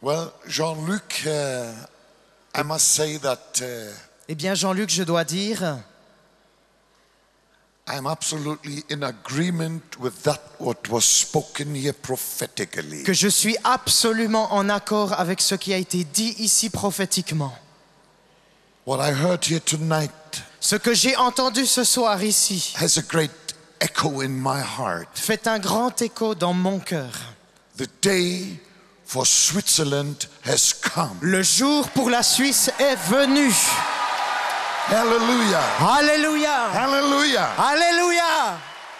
Well, Jean-Luc, I must say that Eh bien, Jean-Luc, je dois dire, I'm absolutely in agreement with that what was spoken here prophetically. que je suis absolument en accord avec ce qui a été dit ici prophétiquement. What I heard here tonight Ce que j'ai entendu ce soir ici has a great echo in my heart. fait un grand écho dans mon cœur. The day for Switzerland has come. Le jour pour la Suisse est venu. Hallelujah. Alléluia. Hallelujah. Alléluia.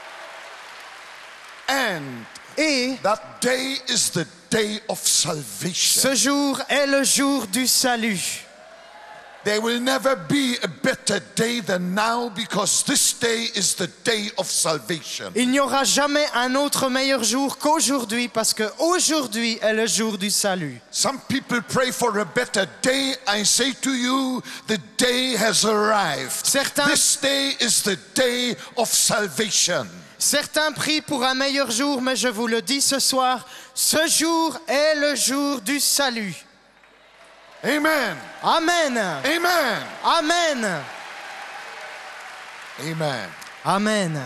And Et that day is the day of salvation. ce jour est le jour du salut. There will never be a better day than now because this day is the day of salvation. Il n'y aura jamais un autre meilleur jour qu'aujourd'hui parce que aujourd'hui est le jour du salut. Some people pray for a better day. I say to you, the day has arrived. This day is the day of salvation. Certains prient pour un meilleur jour, mais je vous le dis ce soir, ce jour est le jour du salut. Amen. Amen. Amen. Amen. Amen. Amen.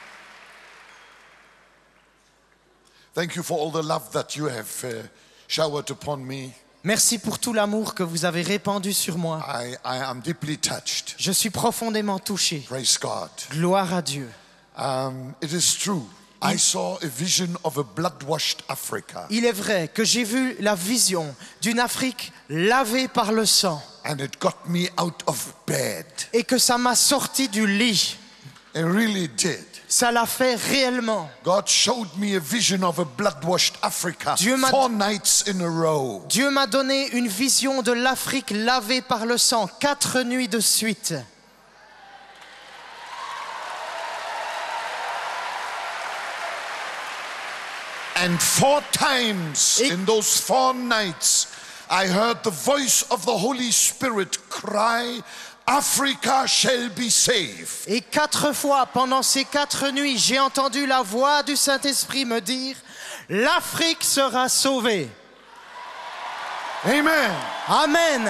Thank you for all the love that you have showered upon me. Merci pour tout l'amour que vous avez répandu sur moi. I am deeply touched. Je suis profondément touché. Praise God. Gloire à Dieu. It is true. I saw a vision of a blood-washed Africa. Il est vrai que j'ai vu la vision d'une Afrique lavée par le sang. And it got me out of bed. Et que ça m'a sorti du lit. It really did. Ça l'a fait réellement. God showed me a vision of a blood-washed Africa 4 nights in a row. Dieu m'a donné une vision de l'Afrique lavée par le sang 4 nuits de suite. And 4 times in those 4 nights, I heard the voice of the Holy Spirit cry, Africa shall be saved. Et 4 fois pendant ces 4 nuits, j'ai entendu la voix du Saint-Esprit me dire, l'Afrique sera sauvée. Amen. Amen.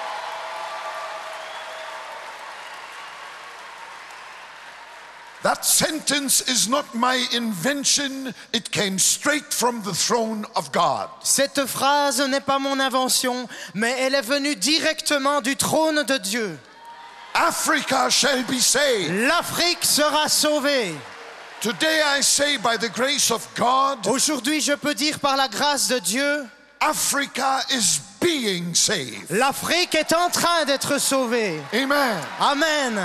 That sentence is not my invention. It came straight from the throne of God. Cette phrase n'est pas mon invention, mais elle est venue directement du trône de Dieu. Africa shall be saved. L'Afrique sera sauvée. Today I say by the grace of God, aujourd'hui je peux dire par la grâce de Dieu, Africa is being saved. L'Afrique est en train d'être sauvée. Amen. Amen.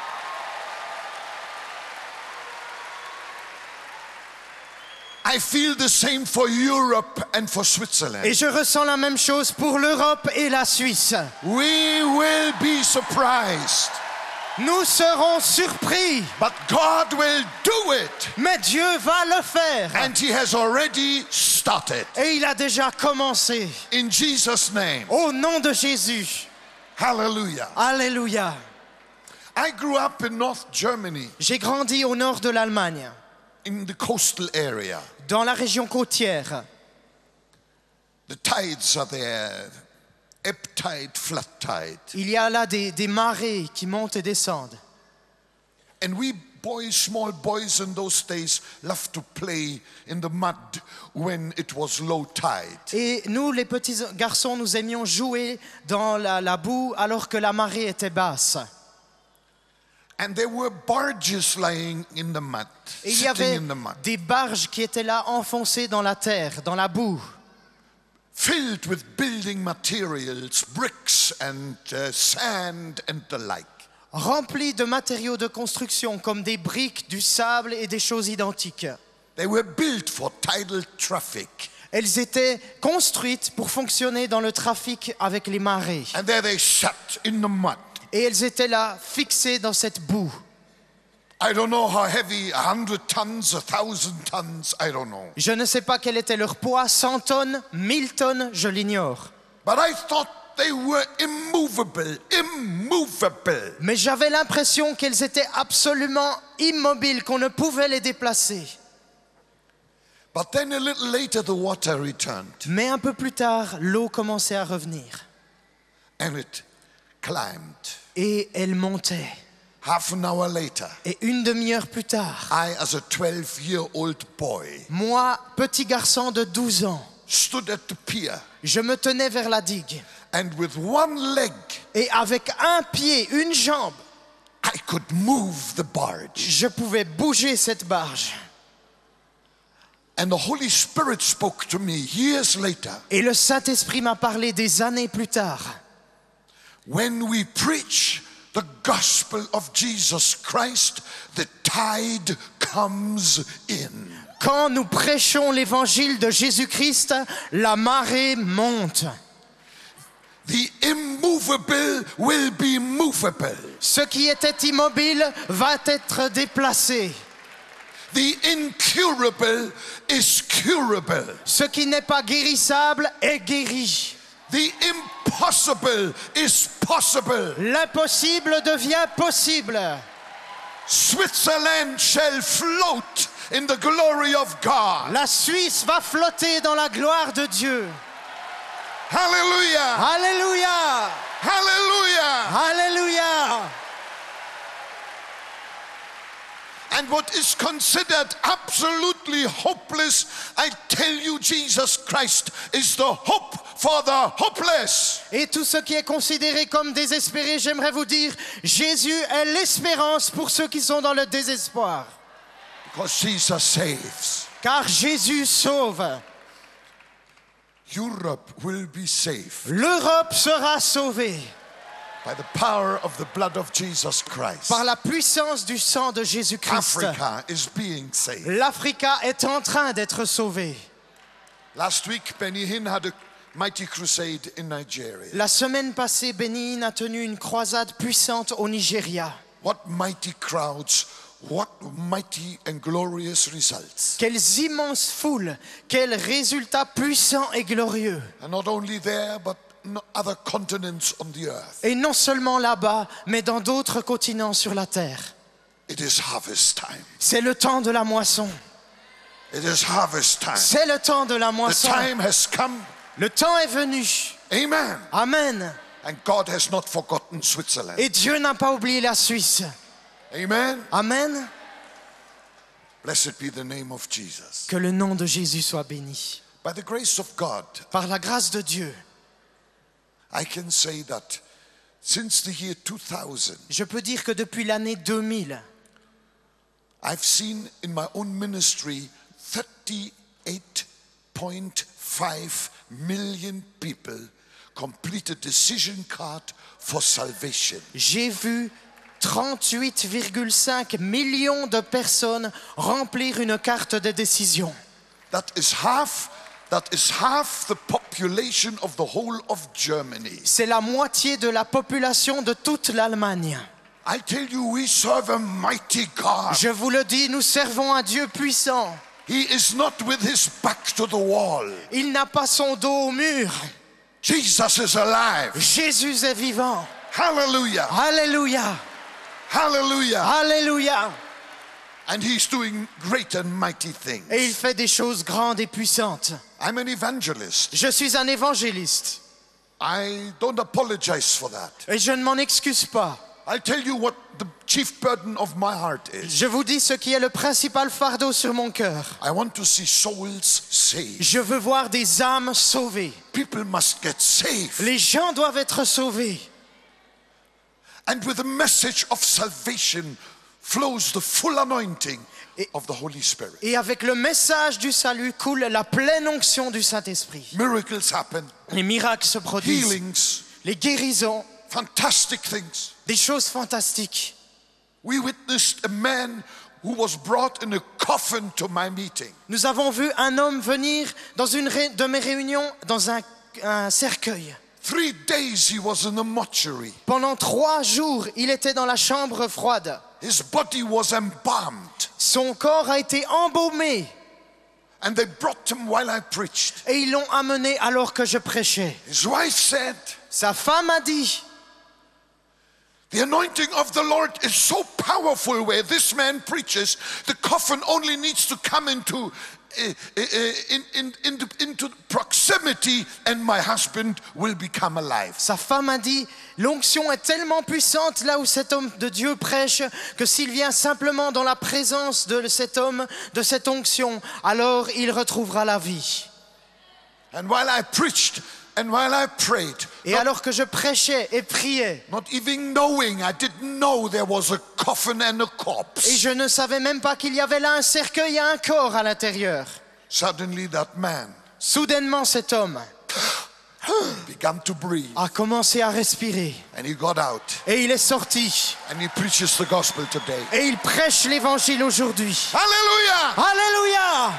I feel the same for Europe and for Switzerland. Et je ressens la même chose pour l'Europe et la Suisse. We will be surprised. Nous serons surpris. But God will do it. Mais Dieu va le faire. And he has already started. Et il a déjà commencé. In Jesus' name. Au nom de Jésus. Hallelujah. Alléluia. I grew up in North Germany. J'ai grandi au nord de l'Allemagne. In the coastal area. Dans la région côtière. The tides are there. Ebb tide, flood tide. Il y a là des marées qui montent et descendent. And we boys, small boys in those days, loved to play in the mud when it was low tide. Et nous, les petits garçons, nous aimions jouer dans la boue alors que la marée était basse. And there were barges lying in the mud, et il y avait in the mud, des barges qui étaient là enfoncées dans la terre, dans la boue. Filled with building materials, bricks and sand and the like. Remplies de matériaux de construction comme des briques, du sable et des choses identiques. They were built for tidal traffic. Elles étaient construites pour fonctionner dans le trafic avec les marées. And there they sat in the mud. Et elles étaient là, fixées dans cette boue. I don't know how heavy, 100 tons, 1,000 tons, I don't know. Je ne sais pas quel était leur poids, 100 tonnes, 1000 tonnes, je l'ignore. But I thought they were immovable. Mais j'avais l'impression qu'elles étaient absolument immobiles, qu'on ne pouvait les déplacer. But then a little later the water returned Mais un peu plus tard, l'eau commençait à revenir. and it climbed. Et elle montait. Half an hour later, Et une demi-heure plus tard, I, as a 12-year-old boy, moi, petit garçon de 12 ans, stood at the pier je me tenais vers la digue. and with one leg Et avec un pied, une jambe, I could move the barge. je pouvais bouger cette barge. And the Holy Spirit spoke to me years later. Et le Saint-Esprit m'a parlé des années plus tard. When we preach the gospel of Jesus Christ, the tide comes in. Quand nous prêchons l'évangile de Jésus-Christ, la marée monte. The immovable will be movable. Ce qui était immobile va être déplacé. The incurable is curable. Ce qui n'est pas guérissable est guéri. The impossible is possible. L'impossible devient possible. Switzerland shall float in the glory of God. La Suisse va flotter dans la gloire de Dieu. Hallelujah! Alléluia! Hallelujah! Alléluia! And what is considered absolutely hopeless, I tell you, Jesus Christ is the hope for the hopeless. Et tout ce qui est considéré comme désespéré, j'aimerais vous dire, Jésus est l'espérance pour ceux qui sont dans le désespoir. Because Jesus saves. Car Jésus sauve. Europe will be saved L'Europe sera sauvée by the power of the blood of Jesus Christ. par la puissance du sang de Jésus-Christ. Africa is being saved. L'Afrique est en train d'être sauvée. Last week, Benny Hinn had a mighty crusade in Nigeria. La semaine passée, Bénin a tenu une croisade puissante au Nigeria. What mighty crowds, what mighty and glorious results. Quelles immenses foules, quels résultats puissants et glorieux. And not only there, but other continents on the earth. Et non seulement là-bas, mais dans d'autres continents sur la terre. It is harvest time. C'est le temps de la moisson. It is harvest time. C'est le temps de la The moisson. time has come. Le temps est venu. Amen. Amen. And God has not forgotten Switzerland. Et Dieu n'a pas oublié la Suisse. Amen. Amen. Blessed be the name of Jesus. Que le nom de Jésus soit béni. By the grace of God, Par la grâce de Dieu, I can say that since the year 2000, je peux dire que depuis l'année 2000, I've seen in my own ministry 38.5 million people complete a decision card for salvation. j'ai vu 38,5 millions de personnes remplir une carte de décision. That is half the population of the whole of Germany. C'est la moitié de la population de toute l'Allemagne. I tell you, we serve a mighty God. Je vous le dis, nous servons un Dieu puissant. He is not with his back to the wall. Il n'a pas son dos au mur. Jesus is alive. Jésus est vivant. Hallelujah. Alléluia. Hallelujah. Alléluia. And he's doing great and mighty things. Et il fait des choses grandes et puissantes. I'm an evangelist. Je suis un évangéliste. I don't apologize for that. Et je ne m'en excuse pas. I'll tell you what the chief burden of my heart is. Je vous dis ce qui est le principal fardeau sur mon cœur. I want to see souls saved. Je veux voir des âmes sauvées. People must get saved. Les gens doivent être sauvés. And with the message of salvation flows the full anointing of the Holy Spirit. Et avec le message du salut coule la pleine onction du Saint-Esprit. Miracles happen, Les miracles se produisent. healings, Les guérisons. fantastic things. Des choses fantastiques. We witnessed a man who was brought in a coffin to my meeting. Nous avons vu un homme venir dans une de mes réunions dans un cercueil. 3 days he was in a mortuary. Pendant 3 jours, il était dans la chambre froide. His body was embalmed. Son corps a été embaumé. And they brought him while I preached. Et ils l'ont amené alors que je prêchais. His wife said, Sa femme a dit, the anointing of the Lord is so powerful where this man preaches, the coffin only needs to come into into proximity and my husband will become alive. Sa femme a dit, l'onction est tellement puissante là où cet homme de Dieu prêche que s'il vient simplement dans la présence de cet homme, de cette onction, alors il retrouvera la vie. And while I preached and while I prayed, Et alors que je prêchais et priais, not even knowing, I didn't know there was a coffin and a et corpse. je ne savais même pas qu'il y avait là un cercueil et un corps à l'intérieur. Suddenly that man Soudainement, cet homme began to breathe a commencé à respirer. and he got out Et il est sorti. and he preaches the gospel today. Et il prêche l'évangile aujourd'hui. Hallelujah! Alléluia!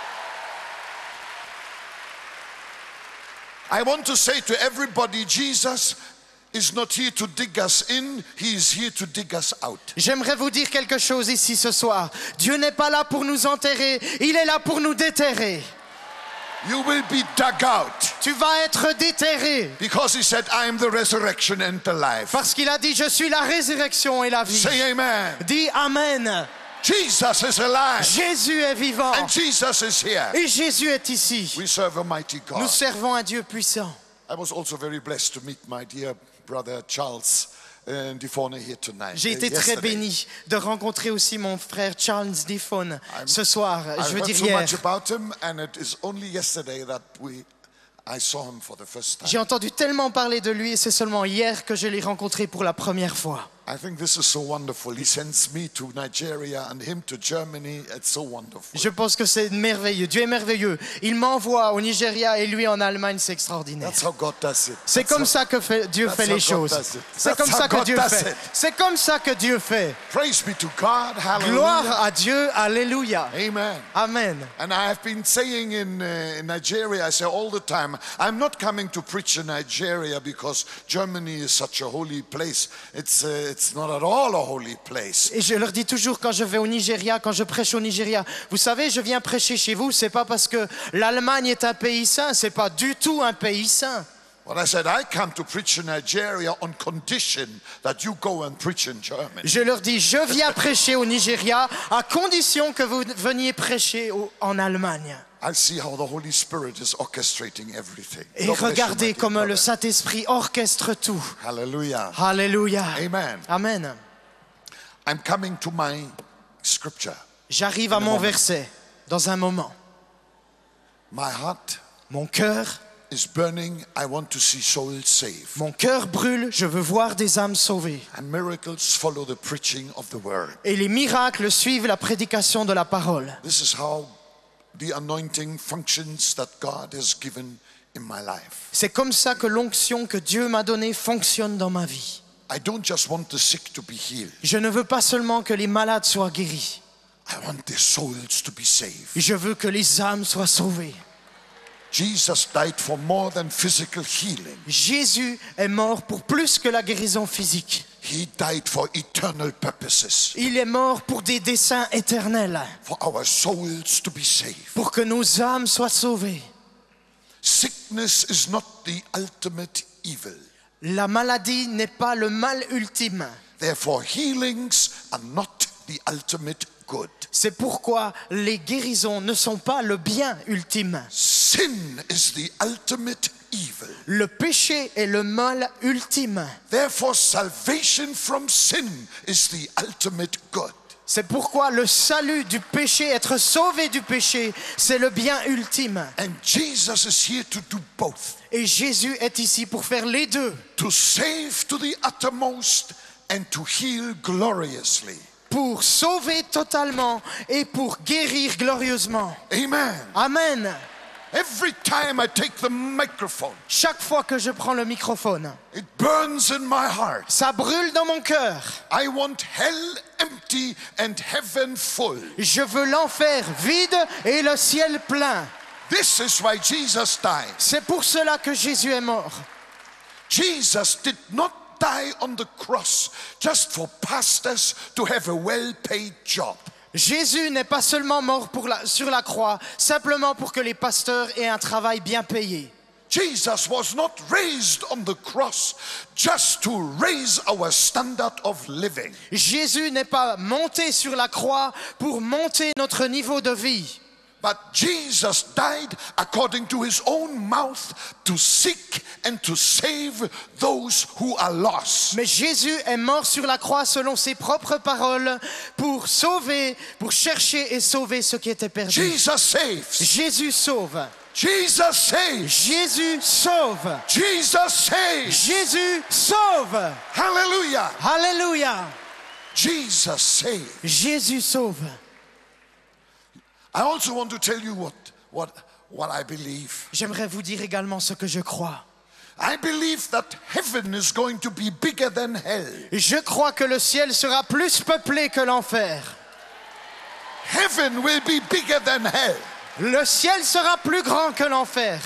I want to say to everybody, Jesus is not here to dig us in, he is here to dig us out. J'aimerais vous dire quelque chose ici ce soir. Dieu n'est pas là pour nous enterrer, il est là pour nous déterrer. You will be dug out Tu vas être déterré. because he said, I am the resurrection and the life. Parce qu'il a dit, je suis la résurrection et la vie. Say amen. Dis Amen. Jesus is alive Jésus est vivant. and Jesus is here. Et Jésus est ici. We serve a mighty Nous God. servons un Dieu puissant. I was also very blessed to meet my dear brother Charles Difone here tonight. J'ai été très yesterday. béni de rencontrer aussi mon frère Charles Difone ce soir. I Je veux heard dire so hier. much about him, and it is only yesterday that I saw him for the first time. J'ai entendu tellement parler de lui et c'est seulement hier que je l'ai rencontré pour la première fois. I think this is so wonderful. He sends me to Nigeria and him to Germany. It's so wonderful. Je pense que c'est merveilleux. Dieu est merveilleux. Il m'envoie au Nigeria et lui en Allemagne, c'est extraordinaire. That's how God does it. C'est comme ça que Dieu fait les choses. C'est comme ça que Dieu fait. C'est comme ça que Dieu fait. Praise be to God. Hallelujah. Gloire à Dieu. Alléluia. Amen. Amen. And I have been saying in Nigeria, I say all the time, I'm not coming to preach in Nigeria because Germany is such a holy place. It's not at all a holy place. Et je leur dis toujours quand je vais au Nigeria, quand je prêche au Nigeria, vous savez, je viens prêcher chez vous, c'est pas parce que l'Allemagne est un pays saint, c'est pas du tout un pays saint. Well, I said, I come to preach in Nigeria on condition that you go and preach in Germany. Je leur dis, je viens prêcher au Nigeria à condition que vous veniez prêcher en Allemagne. I see how the Holy Spirit is orchestrating everything. Et God bless you, regardez my dear comment le brother. Saint-Esprit orchestre tout. Hallelujah. Alléluia. Amen. Amen. I'm coming to my scripture. J'arrive à mon verset dans un moment. My heart Mon cœur, is burning. I want to see souls saved. mon cœur brûle, je veux voir des âmes sauvées. And miracles follow the preaching of the word. Et les miracles suivent la prédication de la parole. This is how the anointing functions that God has given in my life. C'est comme ça que l'onction que Dieu m'a donnée fonctionne dans ma vie. I don't just want the sick to be healed. Je ne veux pas seulement que les malades soient guéris. I want their souls to be saved. Je veux que les âmes soient sauvées. Jesus died for more than physical healing. Jésus est mort pour plus que la guérison physique. He died for eternal purposes, Il est mort pour des desseins éternels, for our souls to be saved. pour que nos âmes soient sauvées. Sickness is not the ultimate evil. La maladie n'est pas le mal ultime. Therefore, healings are not the ultimate good. C'est pourquoi les guérisons ne sont pas le bien ultime. Sin is the ultimate evil. Le péché est le mal ultime. Therefore, salvation from sin is the ultimate good. C'est pourquoi le salut du péché, être sauvé du péché, c'est le bien ultime. And Jesus is here to do both. Et Jésus est ici pour faire les deux. To save to the uttermost and to heal gloriously. Pour sauver totalement et pour guérir glorieusement. Amen. Amen. Every time I take the microphone, Chaque fois que je prends le microphone, it burns in my heart. ça brûle dans mon cœur. I want hell empty and heaven full. Je veux l'enfer vide et le ciel plein. This is why Jesus died. C'est pour cela que Jésus est mort. Jesus did not die on the cross just for pastors to have a well-paid job. Jésus n'est pas seulement mort sur la croix, simplement pour que les pasteurs aient un travail bien payé. Jesus was not raised on the cross just to raise our standard of living. Jésus n'est pas monté sur la croix pour monter notre niveau de vie. But Jesus died according to his own mouth to seek and to save those who are lost. Mais Jésus est mort sur la croix selon ses propres paroles pour sauver, pour chercher et sauver ceux qui étaient perdus. Jesus saves. Jésus sauve. Jesus saves. Jésus sauve. Jesus saves. Jésus sauve. Hallelujah. Alléluia. Jesus saves. Jésus sauve. I also want to tell you what I believe. J'aimerais vous dire également ce que je crois. I believe that heaven is going to be bigger than hell. Je crois que le ciel sera plus peuplé que l'enfer. Heaven will be bigger than hell. Le ciel sera plus grand que l'enfer.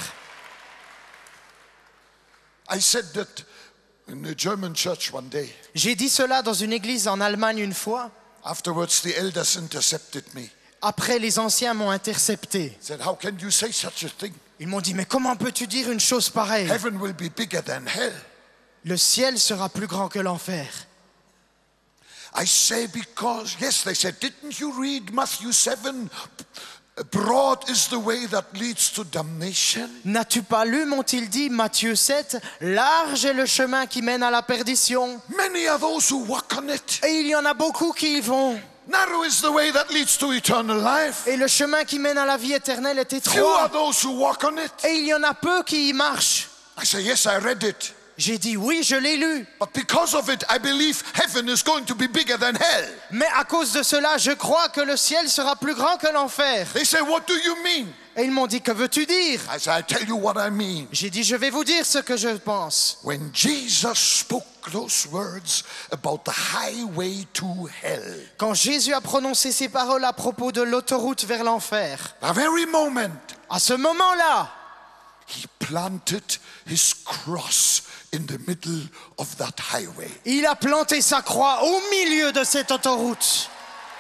I said that in a German church one day. J'ai dit cela dans une église en Allemagne une fois. Afterwards, the elders intercepted me. Après, les anciens m'ont intercepté. Said, how can you say such a thing? Ils m'ont dit, mais comment peux-tu dire une chose pareille? Heaven will be bigger than hell. Le ciel sera plus grand que l'enfer. I say because, yes, they said, didn't you read Matthew 7? Broad is the way that leads to damnation. N'as-tu pas lu, m'ont-ils dit, Matthieu 7, large est le chemin qui mène à la perdition. Many are those who walk on it. Et il y en a beaucoup qui y vont. Narrow is the way that leads to eternal life. Et le chemin qui mène à la vie éternelle est Few are étroit. those who walk on it. Et il y en a peu qui y marchent. I say, yes, I read it. J'ai dit, oui, je l'ai lu. But because of it, I believe heaven is going to be bigger than hell. Mais à cause de cela, je crois que le ciel sera plus grand que l'enfer. They say, what do you mean? Et ils m'ont dit, que veux-tu dire? I say, I tell you what I mean. J'ai dit, je vais vous dire ce que je pense. When Jesus spoke those words about the highway to hell, Quand Jésus a prononcé ces paroles à propos de l'autoroute vers l'enfer, the very moment à ce moment-là, he planted his cross in the middle of that highway. il a planté sa croix au milieu de cette autoroute.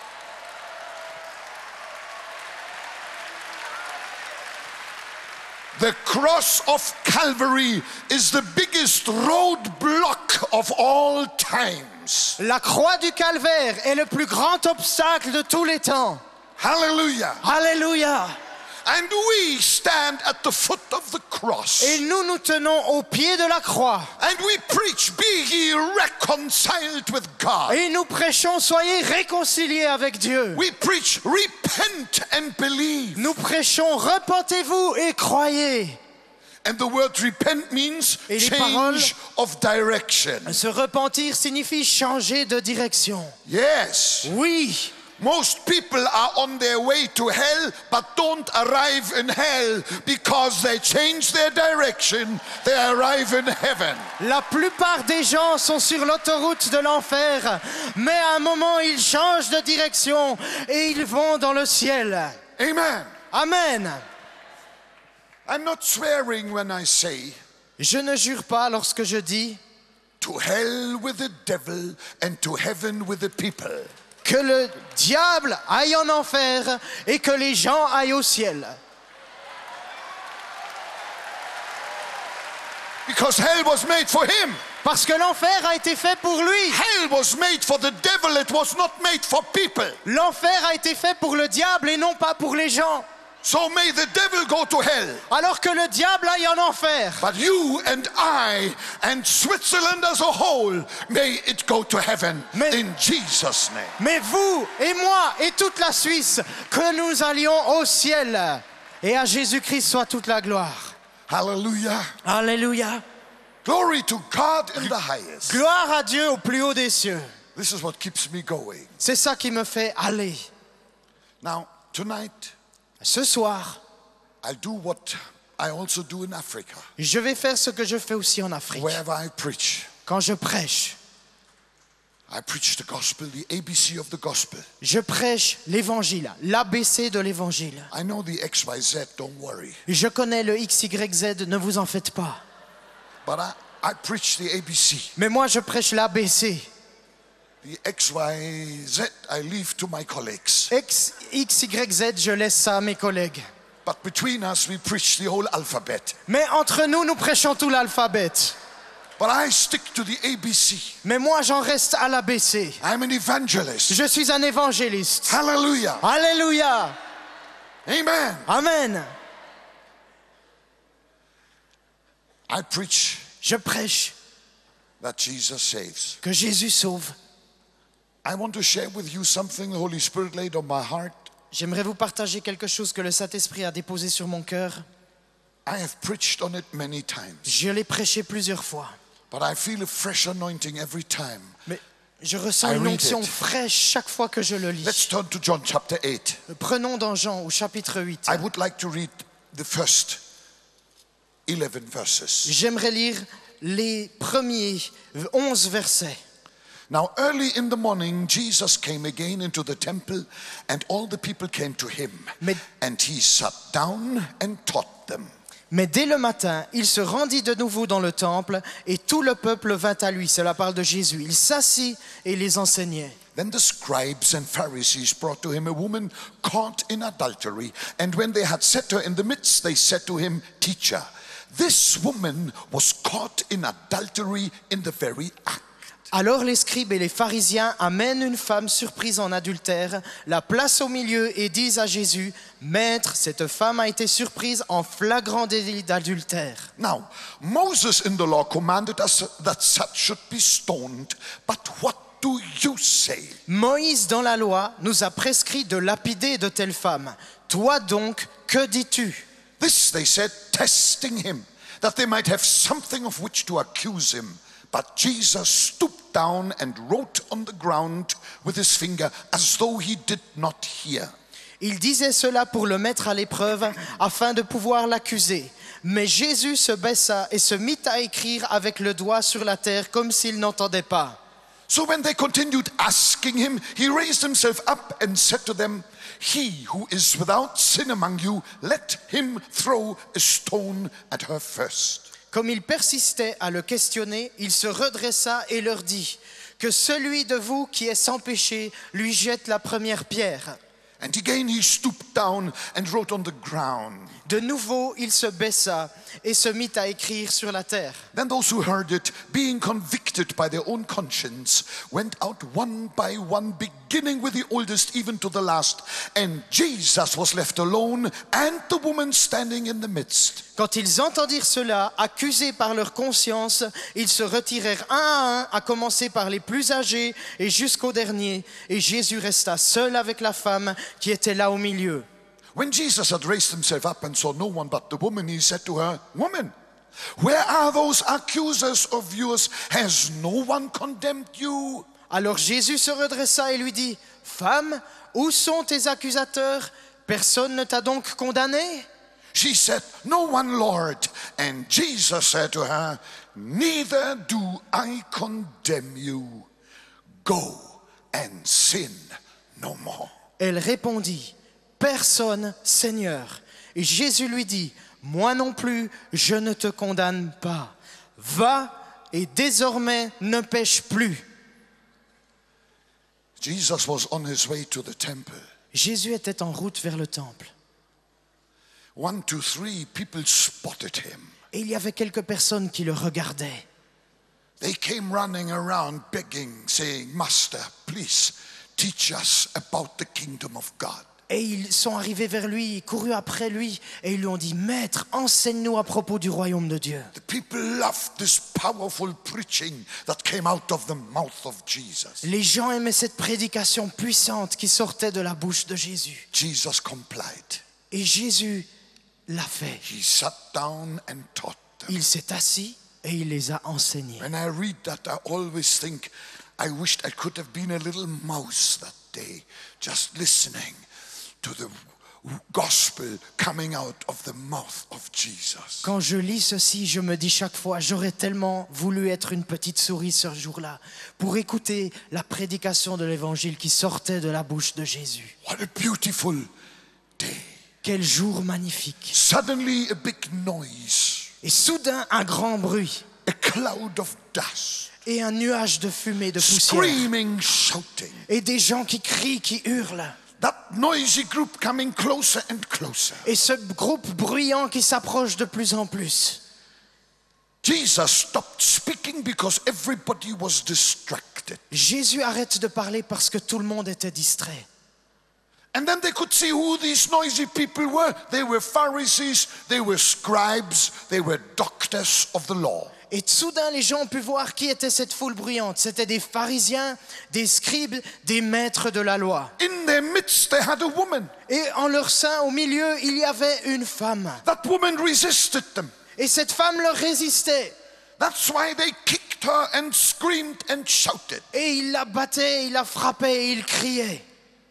The cross of Calvary is the biggest roadblock of all times. La croix du calvaire est le plus grand obstacle de tous les temps. Hallelujah. Alléluia. And we stand at the foot of the cross. Et nous nous tenons au pied de la croix. And we preach, be ye reconciled with God. Et nous prêchons, soyez réconciliés avec Dieu. We preach, repent and believe. Nous prêchons, repentez-vous et croyez. And the word repent means Et les change of direction. Se repentir signifie changer de direction. Yes. Oui. Most people are on their way to hell but don't arrive in hell because they change their direction. They arrive in heaven. La plupart des gens sont sur l'autoroute de l'enfer, mais à un moment ils changent de direction et ils vont dans le ciel. Amen. Amen. I'm not swearing when I say Je ne jure pas lorsque je dis to hell with the devil and to heaven with the people. que le diable aille en enfer et que les gens aillent au ciel. Because hell was made for him. Parce que l'enfer a été fait pour lui. Hell was made for the devil, it was not made for people. L'enfer a été fait pour le diable et non pas pour les gens. So may the devil go to hell. Alors que le diable aille en enfer. But you and I and Switzerland as a whole, may it go to heaven in Jesus' name. Mais vous et moi et toute la Suisse, que nous allions au ciel. Et à Jésus-Christ soit toute la gloire. Hallelujah. Alléluia. Glory to God in the highest. Gloire à Dieu au plus haut des cieux. This is what keeps me going. C'est ça qui me fait aller. Now, tonight, Ce soir, I'll do what I also do in Africa. je vais faire ce que je fais aussi en Afrique. Wherever I preach, Quand je prêche, I preach the gospel, the ABC of the gospel. je prêche l'évangile, l'ABC de l'évangile. I know the XYZ, don't worry. Je connais le XYZ, ne vous en faites pas. But I preach the ABC. Mais moi, je prêche l'ABC. The XYZ, I leave to my colleagues. XYZ, je laisse ça à mes collègues. But between us, we preach the whole alphabet. Mais entre nous, nous prêchons tout l'alphabet. But I stick to the ABC. Mais moi, j'en reste à l'ABC. I'm an evangelist. Je suis un évangéliste. Hallelujah. Alléluia. Amen. Amen. I preach Je prêche that Jesus saves. que Jésus sauve. I want to share with you something the Holy Spirit laid on my heart. J'aimerais vous partager quelque chose que le Saint-Esprit a déposé sur mon cœur. I have preached on it many times, Je l'ai prêché plusieurs fois. but I feel a fresh anointing every time. Mais je ressens I une read onction it. fraîche chaque fois que je le lis. Let's turn to John chapter 8. Prenons dans Jean au chapitre 8. I would like to read the first 11 verses. J'aimerais lire les premiers 11 versets. Now, early in the morning, Jesus came again into the temple, and all the people came to him. Mais- And he sat down and taught them. Mais dès le matin, il se rendit de nouveau dans le temple et tout le peuple vint à lui. Cela parle de Jésus. Il s'assit et les enseignait. Then the scribes and Pharisees brought to him a woman caught in adultery. And when they had set her in the midst, they said to him, Teacher, this woman was caught in adultery in the very act. Alors les scribes et les pharisiens amènent une femme surprise en adultère, la placent au milieu et disent à Jésus, Maître, cette femme a été surprise en flagrant délit d'adultère. Now, Moses in the law commanded us that such should be stoned, but what do you say? Moïse dans la loi nous a prescrit de lapider de telles femmes. Toi donc, que dis-tu? This they said, testing him, that they might have something of which to accuse him. But Jesus stooped down and wrote on the ground with his finger as though he did not hear. Il disait cela pour le mettre à l'épreuve afin de pouvoir l'accuser. Mais Jésus se baissa et se mit à écrire avec le doigt sur la terre comme s'il n'entendait pas. So when they continued asking him, he raised himself up and said to them, He who is without sin among you, let him throw a stone at her first. Comme il persistait à le questionner, il se redressa et leur dit, que celui de vous qui est sans péché lui jette la première pierre. And again he stooped down and wrote on the ground. De nouveau, il se baissa et se mit à écrire sur la terre. Then those who heard it, being convicted by their own conscience, went out one by one, beginning with the oldest even to the last. And Jesus was left alone, and the woman standing in the midst. Quand ils entendirent cela, accusés par leur conscience, ils se retirèrent un, à commencer par les plus âgés et jusqu'au dernier. Et Jésus resta seul avec la femme qui était là au milieu. When Jesus had raised himself up and saw no one but the woman, he said to her, Woman, where are those accusers of yours? Has no one condemned you? Alors Jésus se redressa et lui dit, Femme, où sont tes accusateurs? Personne ne t'a donc condamné? She said, No one, Lord. And Jesus said to her, Neither do I condemn you. Go and sin no more. Elle répondit, Personne, Seigneur. Et Jésus lui dit, Moi non plus, je ne te condamne pas. Va et désormais ne pêche plus. Jesus was on his way to the temple. Jésus était en route vers le temple. 1, 2, 3 people spotted him. Et il y avait quelques personnes qui le regardaient. They came running around begging, saying, Master, please teach us about the kingdom of God. Et ils sont arrivés vers lui, courus après lui, et ils lui ont dit, Maître, enseigne-nous à propos du royaume de Dieu. The people loved this powerful preaching that came out of the mouth of Jesus. Les gens aimaient cette prédication puissante qui sortait de la bouche de Jésus. Jesus complied. Et Jésus l'a fait. He sat down and taught them. Il s'est assis et il les a enseignés. When I read that, I always think, I wished I could have been a little mouse that day, just listening to the gospel coming out of the mouth of Jesus. Quand je lis ceci, je me dis chaque fois, j'aurais tellement voulu être une petite souris ce jour-là pour écouter la prédication de l'évangile qui sortait de la bouche de Jésus. What a beautiful day. Quel jour magnifique. Suddenly a big noise, Et soudain, un grand bruit a cloud of dust, et un nuage de fumée, de poussière. screaming, shouting. Et des gens qui crient, qui hurlent. That noisy group coming closer and closer. Et ce groupe bruyant qui s'approche de plus en plus. Jesus stopped speaking because everybody was distracted. Jésus arrête de parler parce que tout le monde était distrait. And then they could see who these noisy people were. They were Pharisees, they were scribes, they were doctors of the law. Et soudain, les gens ont pu voir qui était cette foule bruyante. C'était des pharisiens, des scribes, des maîtres de la loi. In their midst, they had a woman. Et en leur sein, au milieu, il y avait une femme. That woman resisted them. Et cette femme leur résistait. That's why they kicked her and screamed and shouted. Et ils la battaient, ils la frappaient, et ils criaient.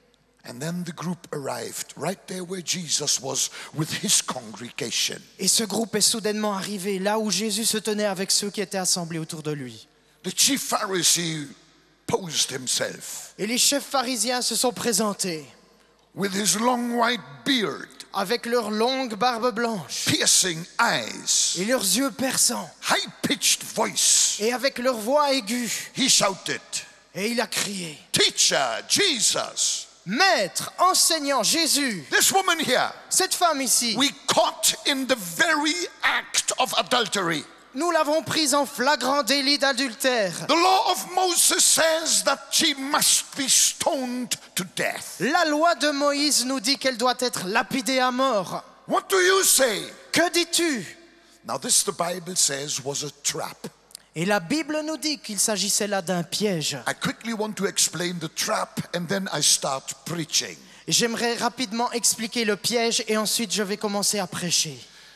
And then the group arrived right there where Jesus was with his congregation. Et ce groupe est soudainement arrivé là où Jésus se tenait avec ceux qui étaient assemblés autour de lui. The chief Pharisee posed himself Et les chefs pharisiens se sont présentés with his long white beard, avec leurs longues barbes blanches piercing eyes, et leurs yeux perçants high-pitched voice. et avec leur voix aiguë. He shouted, Et il a crié, "Teacher, Jesus." Maître, enseignant, Jésus, This woman here, cette femme ici, we caught in the very act of adultery. nous l'avons prise en flagrant délit d'adultère. The law of Moses says that she must be stoned to death. La loi de Moïse nous dit qu'elle doit être lapidée à mort. What do you say? Que dis-tu? Now this, the Bible says, was a trap. Et la Bible nous dit qu'il s'agissait là d'un piège. I quickly want to explain the trap and then I start preaching. J'aimerais rapidement expliquer le piège et ensuite je vais commencer à prêcher.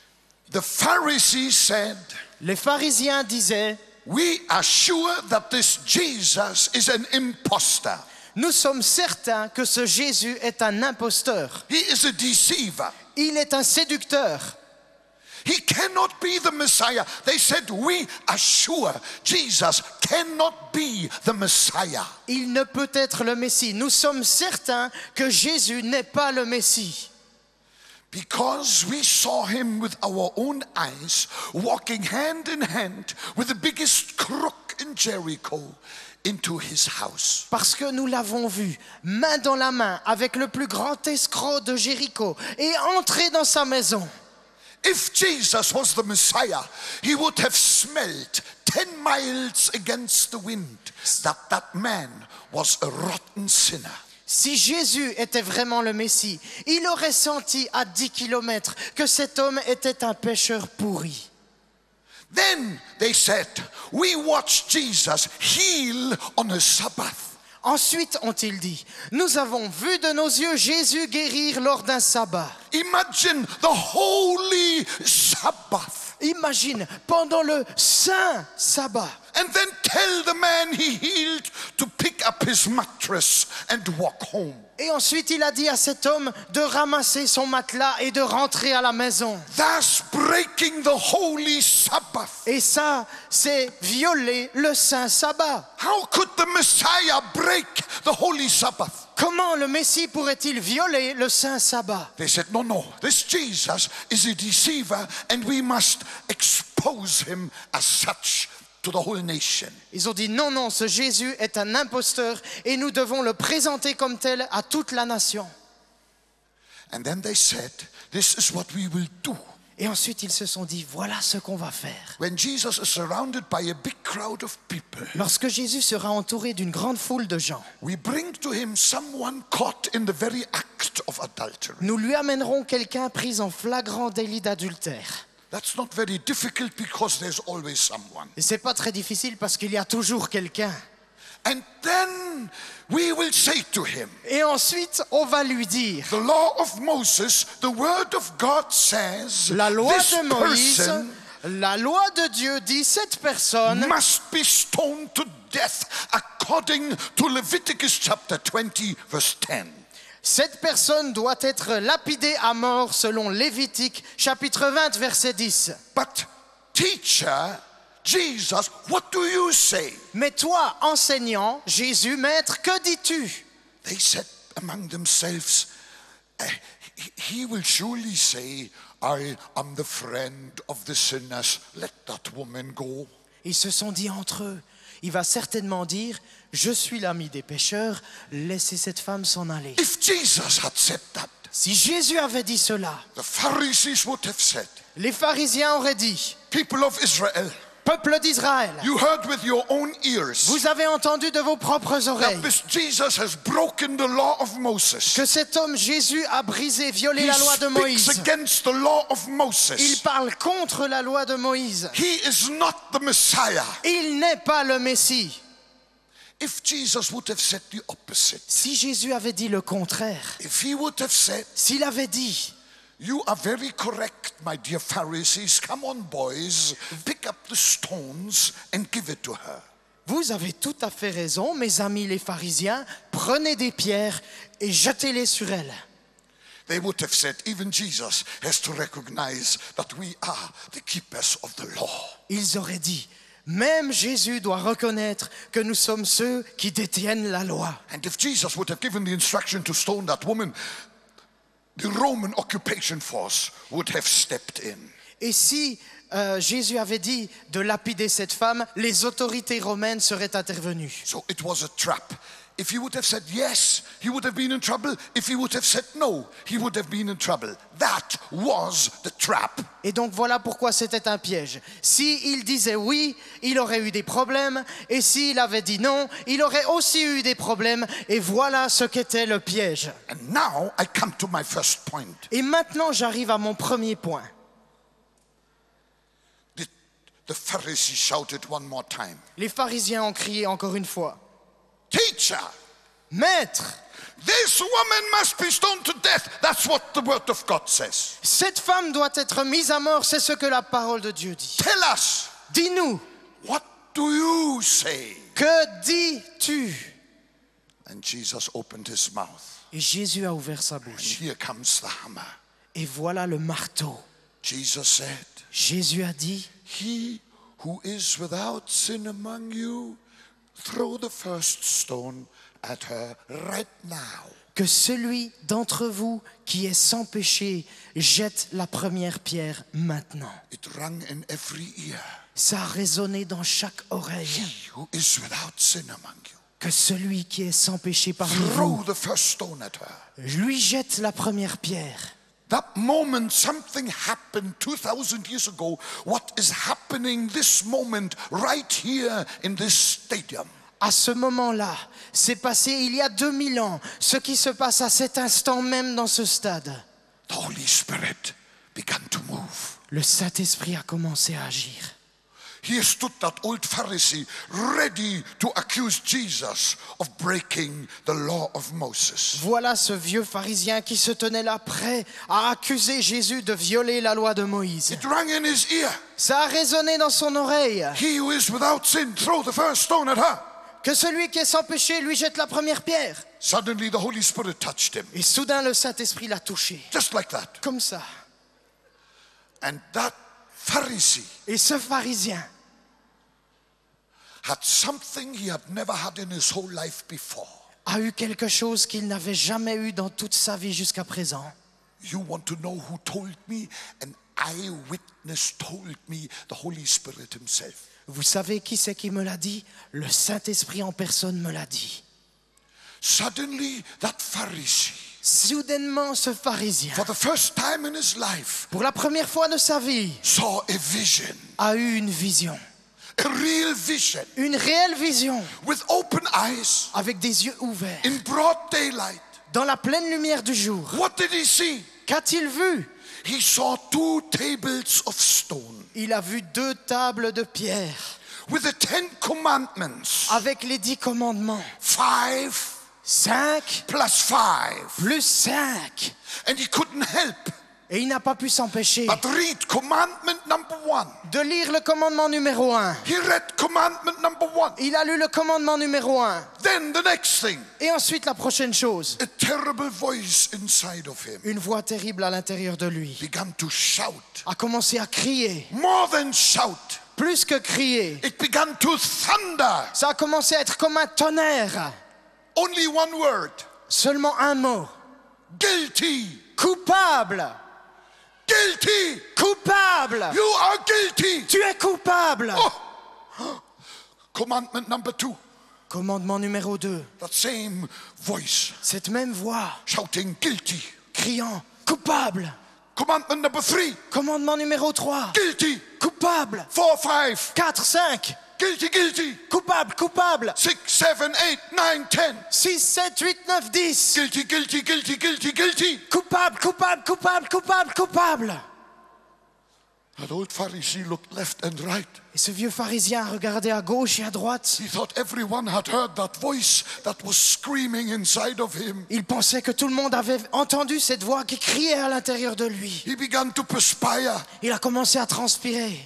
The Pharisees said, Les pharisiens disaient, "We are sure that this Jesus is an imposter. nous sommes certains que ce Jésus est un imposteur. He is a deceiver. Il est un séducteur. He cannot be the Messiah." They said, "We are sure Jesus cannot be the Messiah." Il ne peut être le Messie. Nous sommes certains que Jésus n'est pas le Messie. Because we saw him with our own eyes, walking hand in hand with the biggest crook in Jericho into his house. Parce que nous l'avons vu, main dans la main, avec le plus grand escroc de Jéricho, et entrer dans sa maison. If Jesus was the Messiah, he would have smelled 10 miles against the wind that man was a rotten sinner. Si Jésus était vraiment le Messie, il aurait senti à 10 kilomètres que cet homme était un pécheur pourri. Then they said, "We watched Jesus heal on a Sabbath." Ensuite, ont-ils dit, nous avons vu de nos yeux Jésus guérir lors d'un sabbat. Imagine the holy Sabbath. Imagine, pendant le saint sabbat. And then tell the man he healed to pick up his mattress and walk home. Et ensuite, il a dit à cet homme de ramasser son matelas et de rentrer à la maison. Thus breaking the holy Sabbath. Et ça, c'est violer le saint sabbat. How could the Messiah break the holy Sabbath? Comment le Messie pourrait-il violer le saint sabbat? They said, no, this Jesus is a deceiver and we must expose him as such to the whole nation. Ils ont dit non, ce Jésus est un imposteur et nous devons le présenter comme tel à toute la nation. And then they said, this is what we will do. Et ensuite ils se sont dit, voilà ce qu'on va faire. When Jesus is surrounded by a big crowd of people, Lorsque Jésus sera entouré d'une grande foule de gens, we bring to him someone caught in the very act of adultery. nous lui amènerons quelqu'un pris en flagrant délit d'adultère. That's not very difficult because there's always someone. Et c'est pas très difficile parce qu'il y a toujours quelqu'un. And then we will say to him, Et ensuite, on va lui dire, the law of Moses, the word of God says, la loi this de Moïse, person la loi de Dieu dit, cette personne must be stoned to death according to Leviticus chapter 20 verse 10. Cette personne doit être lapidée à mort selon Lévitique chapitre 20 verset 10. But teacher, Jesus, what do you say? Mais toi, enseignant, Jésus, maître, que dis-tu? They said among themselves, he will surely say, I am the friend of the sinners, let that woman go. Ils se sont dit entre eux, il va certainement dire, je suis l'ami des pécheurs, laissez cette femme s'en aller. If Jesus had said that, Si Jésus avait dit cela, the Pharisees would have said, les pharisiens auraient dit, people of Israel, Peuple d'Israël, you heard with your own ears vous avez entendu de vos propres oreilles that this Jesus has broken the law of Moses. que cet homme Jésus a brisé, violé He la loi de speaks Moïse. against the law of Il Moses. parle contre la loi de Moïse. He is not the Messiah. Il n'est pas le Messie. If Jesus would have said the opposite, Si Jésus avait dit le contraire, if he would have said, s'il avait dit you are very correct, my dear Pharisees, come on boys, pick up the stones and give it to her. vous avez tout à fait raison, mes amis les pharisiens, prenez des pierres et jetez-les sur elle. They would have said, even Jesus has to recognize that we are the keepers of the law. Ils auraient dit, même Jésus doit reconnaître que nous sommes ceux qui détiennent la loi. And if Jesus would have given the instruction to stone that woman, the Roman occupation force would have stepped in. Et si Jésus avait dit de lapider cette femme, les autorités romaines seraient intervenues. So it was a trap. If he would have said yes, he would have been in trouble. If he would have said no, he would have been in trouble. That was the trap. Et donc voilà pourquoi c'était un piège. S'il disait oui, il aurait eu des problèmes. Et s'il avait dit non, il aurait aussi eu des problèmes. Et voilà ce qu'était le piège. And now I come to my first point. Et maintenant j'arrive à mon premier point. The Pharisee shouted one more time, Les pharisiens ont crié encore une fois, Teacher, Maître, this woman must be stoned to death. That's what the word of God says. cette femme doit être mise à mort, c'est ce que la parole de Dieu dit. Tell us, Dis-nous, what do you say? que dis-tu? And Jesus opened his mouth. Et Jésus a ouvert sa And bouche. here comes the hammer. Et voilà le marteau. Jesus said, Jésus a dit, he who is without sin among you, throw the first stone at her right now. que celui d'entre vous qui est sans péché jette la première pierre maintenant. It rang in every ear. Ça a résonné dans chaque oreille. He who is without sin among you, Que celui qui est sans péché parmi throw vous the first stone at her. lui jette la première pierre. That moment, something happened 2,000 years ago. What is happening this moment right here in this stadium? À ce moment-là, c'est passé il y a 2000 ans, ce qui se passe à cet instant même dans ce stade. The Holy Spirit began to move. Le Saint-Esprit a commencé à agir. Here stood that old Pharisee ready to accuse Jesus of breaking the law of Moses. Voilà ce vieux pharisien qui se tenait là prêt à accuser Jésus de violer la loi de Moïse. It rang in his ear. Ça a résonné dans son oreille. He who is without sin, throw the first stone at her. Que celui qui est sans péché lui jette la première pierre. Suddenly the Holy Spirit touched him. Et soudain le Saint-Esprit l'a touché. Just like that. Comme ça. And that Pharisee Et ce pharisien had something he had never had in his whole life before. a eu quelque chose qu'il n'avait jamais eu dans toute sa vie jusqu'à présent. You want to know who told me? An eyewitness told me, the Holy Spirit himself. Vous savez qui c'est qui me l'a dit? Le Saint-Esprit en personne me l'a dit. Suddenly, that Pharisee, Soudainement, ce pharisien, for the first time in his life, pour la première fois de sa vie, saw a vision, a eu une vision. a real vision, Une réelle vision, with open eyes, avec des yeux ouverts, in broad daylight. dans la pleine lumière du jour. What did he see? Qu'a-t-il vu? He saw 2 tables of stone Il a vu 2 tables de pierre with the 10 commandments. avec les 10 commandements. 5 5 plus 5. plus 5. And he couldn't help Et il n'a pas pu s'empêcher but read commandment number 1. de lire le commandement numéro 1. He read commandment number 1. Il a lu le commandement numéro 1. Then the next thing, Et ensuite la prochaine chose. a terrible voice inside of him Une voix terrible à l'intérieur de lui began to shout. a commencé à crier. More than shout, Plus que crier. it began to thunder. Ça a commencé à être comme un tonnerre. Only one word. Seulement un mot. Guilty. Coupable. Guilty. Coupable. You are guilty. Tu es coupable. Oh. Commandment number 2. Commandement numéro 2. That same voice Cette même voix shouting guilty. criant coupable. Commandment number 3. Commandement numéro 3. Guilty. Coupable. coupable. 4, 5. 4, 5. Guilty, guilty. Coupable, coupable. 6, 7, 8, 9, 10. 6, 7, 8, 9, 10. Guilty, guilty, guilty, guilty, guilty. Coupable, coupable, coupable, coupable, coupable. That old Pharisee looked left and right. Et ce vieux pharisien a regardé à gauche et à droite. He thought everyone had heard that voice that was screaming inside of him. Il pensait que tout le monde avait entendu cette voix qui criait à l'intérieur de lui. He began to perspire. Il a commencé à transpirer.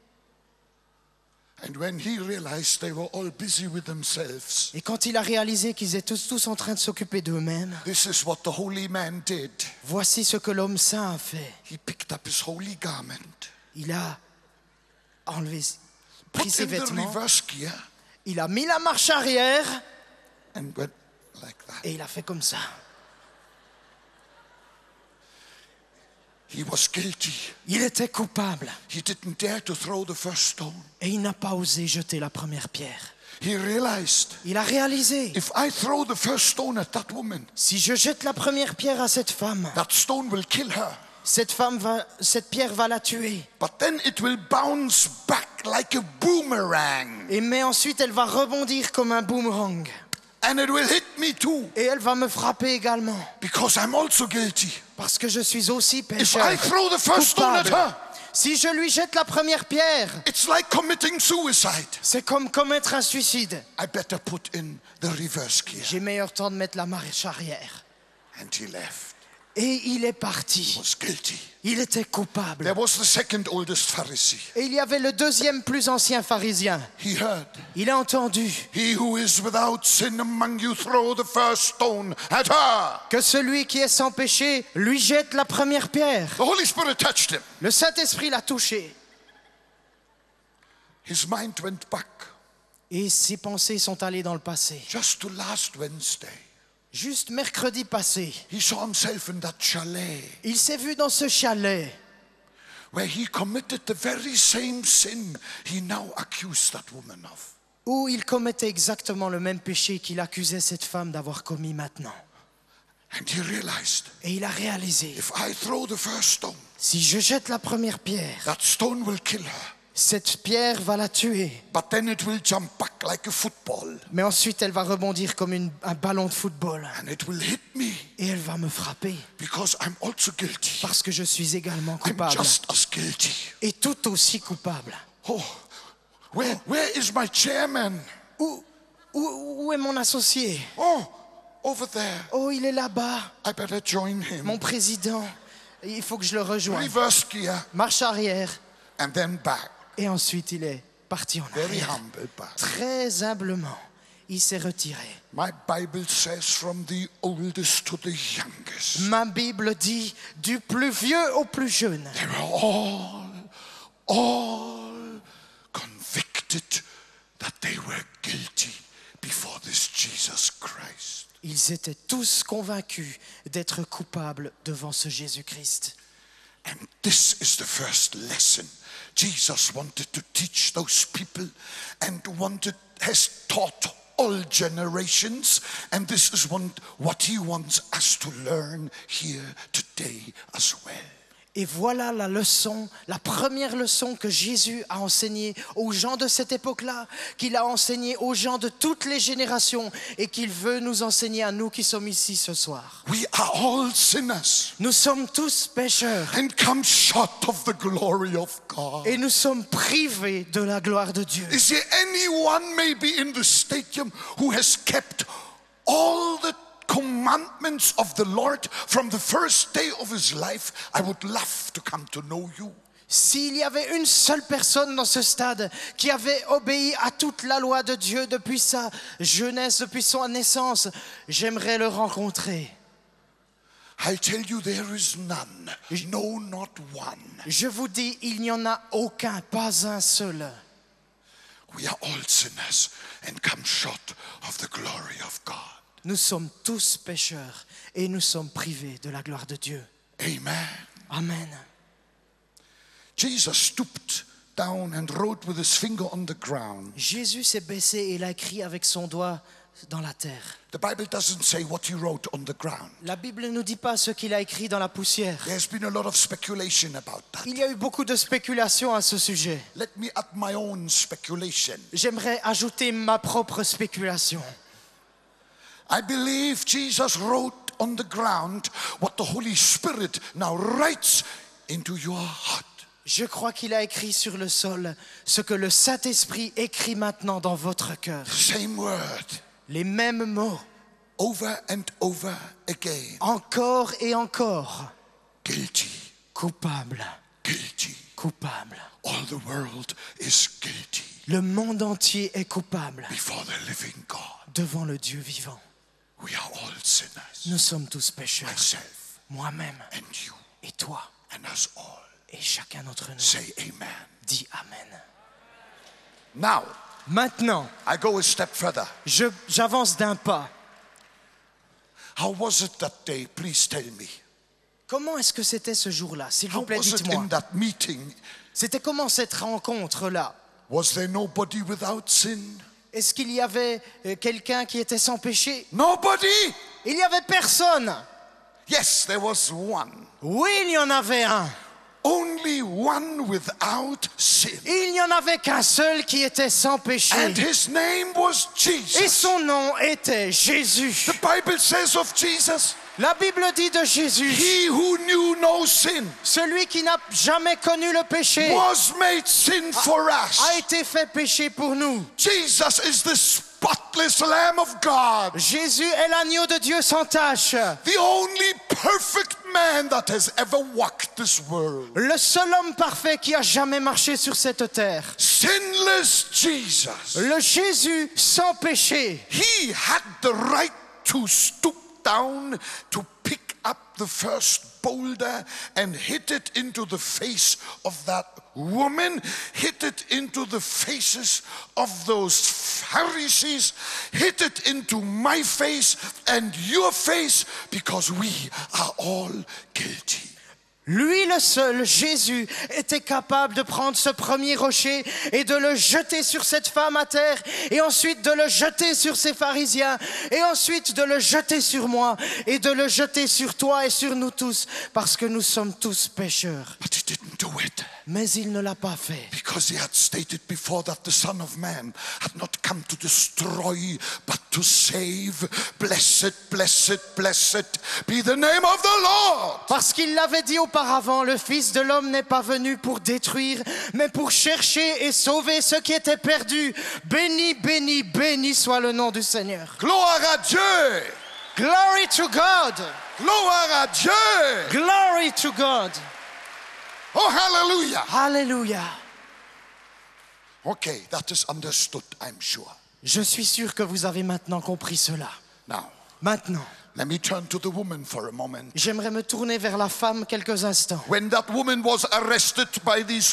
And when he realized they were all busy with themselves, Et quand il a réalisé qu'ils étaient tous en train de s'occuper d'eux-mêmes, this is what the holy man did. voici ce que l'homme saint a fait. He picked up his holy garment, Il a enlevé, pris put ses in the vêtements, reverse gear, il a mis la marche arrière and went like that. et il a fait comme ça. He was guilty. Il était coupable He didn't dare to throw the first stone. et il n'a pas osé jeter la première pierre. He realized, Il a réalisé, if I throw the first stone at that woman, si je jette la première pierre à cette femme, that stone will kill her. cette pierre va la tuer. But then it will bounce back like a boomerang. Mais ensuite, elle va rebondir comme un boomerang. And it will hit me too, Et elle va me frapper également. because I'm also guilty. Parce que je suis aussi If pécheur. I throw the first stone at Coupable. her, Si je lui jette la première pierre, it's like committing suicide. c'est comme commettre un suicide. I better put in the reverse gear. J'ai meilleur temps de mettre la marche arrière. And he left. Et il est He parti. was guilty. Il était coupable. There was the second oldest Pharisee. Et il y avait le deuxième plus ancien pharisien. He heard, Il a entendu he who is without sin among you, throw the first stone at her. que celui qui est sans péché lui jette la première pierre. The Holy Spirit touched him. Le Saint-Esprit l'a touché. His mind went back Et ses pensées sont allées dans le passé. just to last Wednesday. Juste mercredi passé, He saw himself in that chalet il s'est vu dans ce chalet where he committed the very same sin he now accused that woman of. où il commettait exactement le même péché qu'il accusait cette femme d'avoir commis maintenant. And he realized, Et il a réalisé, if I throw the first stone, si je jette la première pierre, that stone will kill her. cette pierre va la tuer. But then it will jump back like a football. Mais ensuite, elle va rebondir comme un ballon de football. And it will hit me Et elle va me frapper because I'm also guilty. parce que je suis également I'm coupable. just as guilty. Et tout aussi coupable. Oh, where is my chairman? Où est mon associé? Oh, over there. Oh, il est là-bas. I better join him. Mon président. Il faut que je le rejoigne. Reverse gear Marche arrière. and then back. Et ensuite, il est parti en Very arrière. humble back. Très humblement, il s'est retiré. My Bible says from the oldest to the youngest. Ma Bible dit du plus vieux au plus jeune. They were all convicted that they were guilty before this Jesus Christ. Ils étaient tous convaincus d'être coupables devant ce Jésus-Christ. And this is the first lesson Jesus wanted to teach those people and has taught all generations. And this is what he wants us to learn here today as well. Et voilà la leçon, la première leçon que Jésus a enseignée aux gens de cette époque-là, qu'il a enseignée aux gens de toutes les générations et qu'il veut nous enseigner à nous qui sommes ici ce soir. We are all sinners Nous sommes tous pécheurs and come short of the glory of God. et nous sommes privés de la gloire de Dieu. Is there anyone maybe in the stadium who has kept all the commandments of the Lord from the first day of his life? I would love to come to know you. S'il y avait une seule personne dans ce stade qui avait obéi à toute la loi de Dieu depuis sa jeunesse, depuis sa naissance, j'aimerais le rencontrer. I tell you, there is none. No, not one. Je vous dis, il n'y en a aucun, pas un seul. We are all sinners and come short of the glory of God. Nous sommes tous pécheurs et nous sommes privés de la gloire de Dieu. Amen. Amen. Jesus stooped down and wrote with his finger on the ground. Jésus s'est baissé et il a écrit avec son doigt dans la terre. The Bible doesn't say what he wrote on the ground. La Bible ne nous dit pas ce qu'il a écrit dans la poussière. There's been a lot of speculation about that. Il y a eu beaucoup de spéculations à ce sujet. Let me add my own speculation. J'aimerais ajouter ma propre spéculation. I believe Jesus wrote on the ground what the Holy Spirit now writes into your heart. Je crois qu'il a écrit sur le sol ce que le Saint-Esprit écrit maintenant dans votre cœur. Same word, Les mêmes mots, over and over again. encore et encore. Guilty, Coupable, guilty. coupable. All the world is guilty Le monde entier est coupable before the living God. devant le Dieu vivant. We are all sinners. Nous sommes tous pécheurs. Myself Moi-même and you et toi and us all. et chacun d'entre nous. Say amen. Dis Amen. Now, Maintenant, I go a step further. j'avance d'un pas. How was it that day? Please tell me. Comment est-ce que c'était ce jour-là? S'il How vous plaît, was it dites-moi. in that meeting? C'était comment cette rencontre-là? Was there nobody without sin? Est-ce qu'il y avait quelqu'un qui était sans péché? Nobody? Il n'y avait personne. Yes, there was one. Oui, il y en avait un. Only one without sin. Il n'y en avait qu'un seul qui était sans péché. And his name was Et Jesus. son nom était Jésus. The Bible says of Jesus, La Bible dit de Jésus, he who knew no sin celui qui n'a jamais connu le péché was made sin for us. a été fait péché pour nous. Jesus is the spotless Lamb of God, Jésus est l'agneau de Dieu sans tache. the only perfect man that has ever walked this world. Le seul homme parfait qui a jamais marché sur cette terre. Sinless Jesus. Le Jésus sans péché. He had the right to stoop down to pick up the first boulder and hit it into the face of that woman, hit it into the faces of those Pharisees, hit it into my face and your face, because we are all guilty. Lui le seul, Jésus, était capable de prendre ce premier rocher et de le jeter sur cette femme à terre, et ensuite de le jeter sur ces pharisiens, et ensuite de le jeter sur moi, et de le jeter sur toi et sur nous tous, parce que nous sommes tous pécheurs. But he didn't do it, Mais il ne l'a pas fait. because he had stated before that the Son of Man had not come to destroy, but to save. Blessed, blessed, blessed be the name of the Lord. Parce qu'il l'avait dit auparavant, le Fils de l'homme n'est pas venu pour détruire, mais pour chercher et sauver ceux qui étaient perdus. Béni, béni, béni soit le nom du Seigneur. Gloire à Dieu. Glory to God! Gloire à Dieu. Glory to God! Oh, hallelujah. Alléluia! Okay, that is understood, I'm sure. Je suis sûr que vous avez maintenant compris cela. Now, Maintenant, let me turn to the woman for a moment. j'aimerais me tourner vers la femme quelques instants. When that woman was arrested by these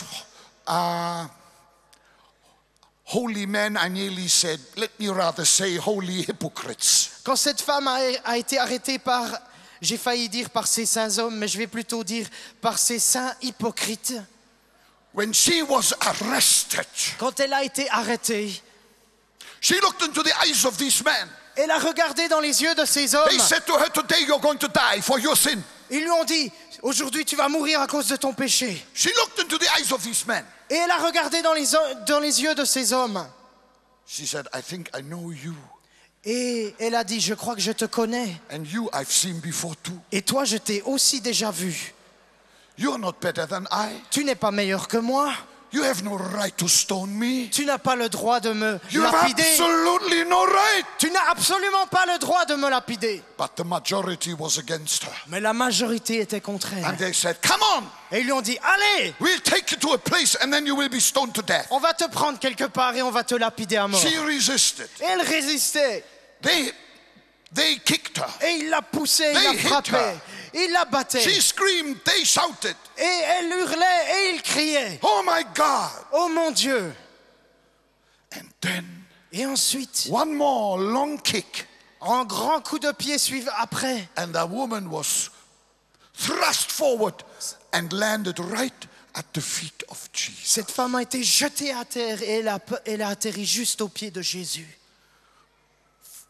holy men, I nearly said, let me rather say holy hypocrites. Quand cette femme a été arrêtée par, j'ai failli dire par ces saints hommes, mais je vais plutôt dire par ces saints hypocrites. When she was arrested, Quand elle a été arrêtée, she looked into the eyes of these men. elle a regardé dans les yeux de ces hommes. They said to her, today you're going to die for your sin. Ils lui ont dit, aujourd'hui tu vas mourir à cause de ton péché. She looked into the eyes of these men. Et elle a regardé dans les yeux de ces hommes. She said, I think I know you. Et elle a dit, je crois que je te connais. And you I've seen before too. Et toi, je t'ai aussi déjà vu. You're not better than I. Tu n'es pas meilleur que moi. You have no right to stone me. Tu n'as pas le droit de me You have lapider. absolutely no right. Tu n'as absolument pas le droit de me lapider. But the majority was against her. Mais la majorité était contre And elle. they said, come on, Et ils lui ont dit, allez, we'll take you to a place and then you will be stoned to death. on va te prendre quelque part et on va te lapider à mort. She resisted. Et elle résistait. They kicked her. Et il l'a poussée, il They la hit frappait, her. il la battait. She screamed. They shouted. Et elle hurlait et il criait. Oh my God. Oh mon Dieu. And then Et ensuite, one more long kick. un grand coup de pied suivant après. And the woman was thrust forward and landed right at the feet of Jesus. Cette femme a été jetée à terre et elle a atterri juste aux pieds de Jésus.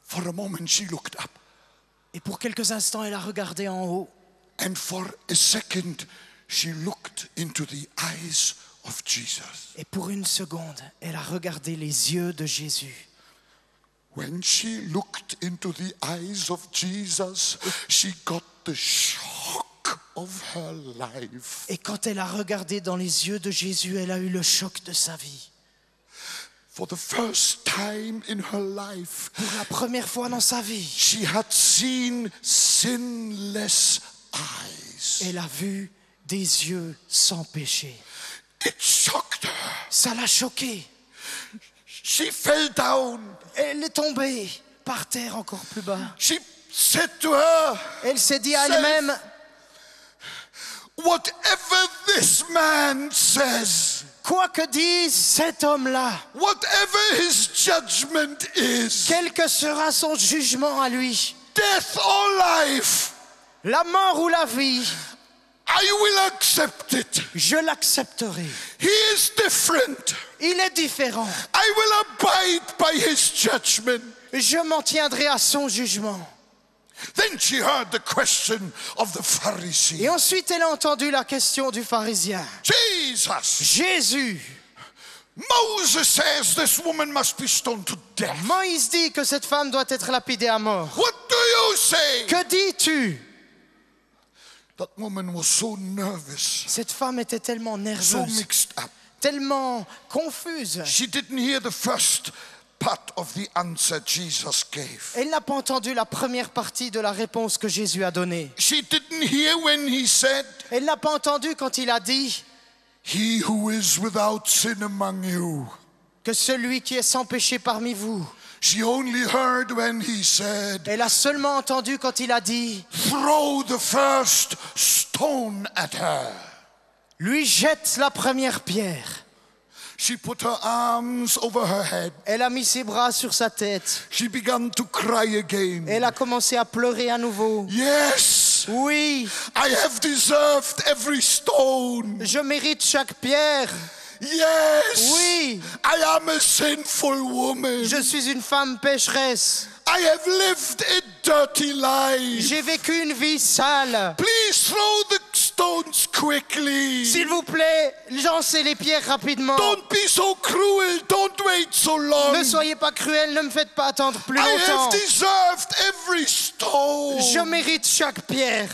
For a moment she looked up. Et pour quelques instants, elle a regardé en haut. And for a second she looked into the eyes of Jesus. Et pour une seconde, elle a regardé les yeux de Jésus. When she looked into the eyes of Jesus, she got the shock of her life. Et quand elle a regardé dans les yeux de Jésus, elle a eu le choc de sa vie. For the first time in her life, Pour la première fois dans sa vie, she had seen sinless eyes. elle a vu des yeux sans péché. It shocked her. Ça l'a choquée. She fell down. Elle est tombée par terre encore plus bas. She said to her, Elle s'est dit à elle-même, whatever this man says, quoi que dise cet homme-là, whatever his judgment is, quel que sera son jugement à lui, death or life, la mort ou la vie, I will accept it. je l'accepterai. He is different. Il est différent. I will abide by his judgment. Je m'en tiendrai à son jugement. Then she heard the question of the Pharisee. Et ensuite, elle a entendu la question du pharisien. Jesus, Jésus, Moses says this woman must be stoned to death. Moïse dit que cette femme doit être lapidée à mort. What do you say? Que dis-tu? That woman was so nervous, Cette femme était tellement so nerveuse, mixed up. tellement confuse. She didn't hear the first part of the answer Jesus gave. Elle n'a pas entendu la première partie de la réponse que Jésus a donnée. She didn't hear when he said, Elle n'a pas entendu quand il a dit he who is without sin among you. que celui qui est sans péché parmi vous. She only heard when he said, Elle a seulement entendu quand il a dit throw the first stone at her. lui jette la première pierre. She put her arms over her head. Elle a mis ses bras sur sa tête. She began to cry again. Elle a commencé à pleurer à nouveau. Yes, Oui, I have deserved every stone. je mérite chaque pierre. Yes, Oui, I am a sinful woman. je suis une femme pécheresse. I have lived a dirty life. J'ai vécu une vie sale. Please throw the stones quickly. S'il vous plaît, lancez les pierres rapidement. Don't be so cruel. Don't wait so long. Ne soyez pas cruels, ne me faites pas attendre plus I have longtemps. deserved every stone. Je mérite chaque pierre.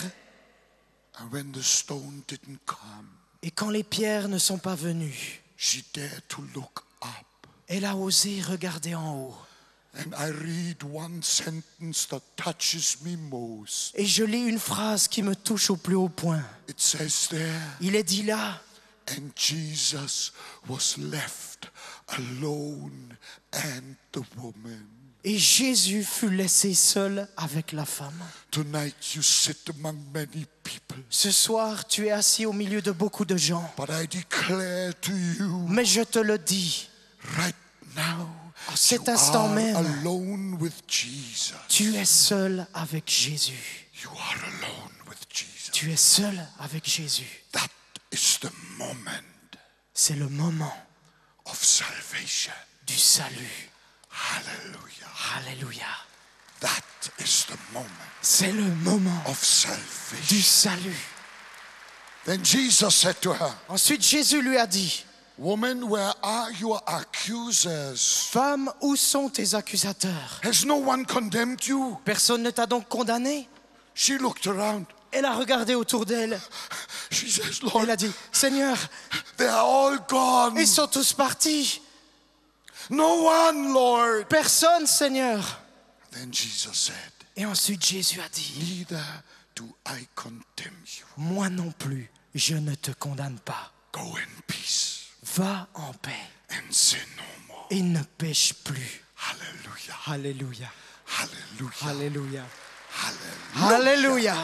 And when the stone didn't come, Et quand les pierres ne sont pas venues, she dared to look up. elle a osé regarder en haut. And I read one sentence that touches me most. Et je lis une phrase qui me touche au plus haut point. It says there, Il est dit là, and Jesus was left alone and the woman. et Jésus fut laissé seul avec la femme. Tonight you sit among many people, Ce soir, tu es assis au milieu de beaucoup de gens. but I declare to you Mais je te le dis, right now, à cet you instant are même, alone with Jesus. tu es seul avec Jésus. You are alone with Jesus. Tu es seul avec Jésus. That is the moment C'est le moment of salvation. du salut. Hallelujah. Alléluia. That is the moment C'est le moment of du salvation. salut. Then Jesus said to her, Ensuite, Jésus lui a dit, woman, where are your accusers? femme, où sont tes accusateurs? Has no one condemned you? Personne ne t'a donc condamné? She looked around. Elle a regardé autour d'elle. She says, Lord, Elle a dit, Seigneur, they are all gone. ils sont tous partis. No one, Lord. Personne, Seigneur. Then Jesus said, Et ensuite, Jésus a dit, neither do I condemn you. moi non plus, je ne te condamne pas. Go in peace Va en paix and sin no more. et ne pêche plus. Hallelujah. Alléluia. Hallelujah. Alléluia. Hallelujah. Alléluia.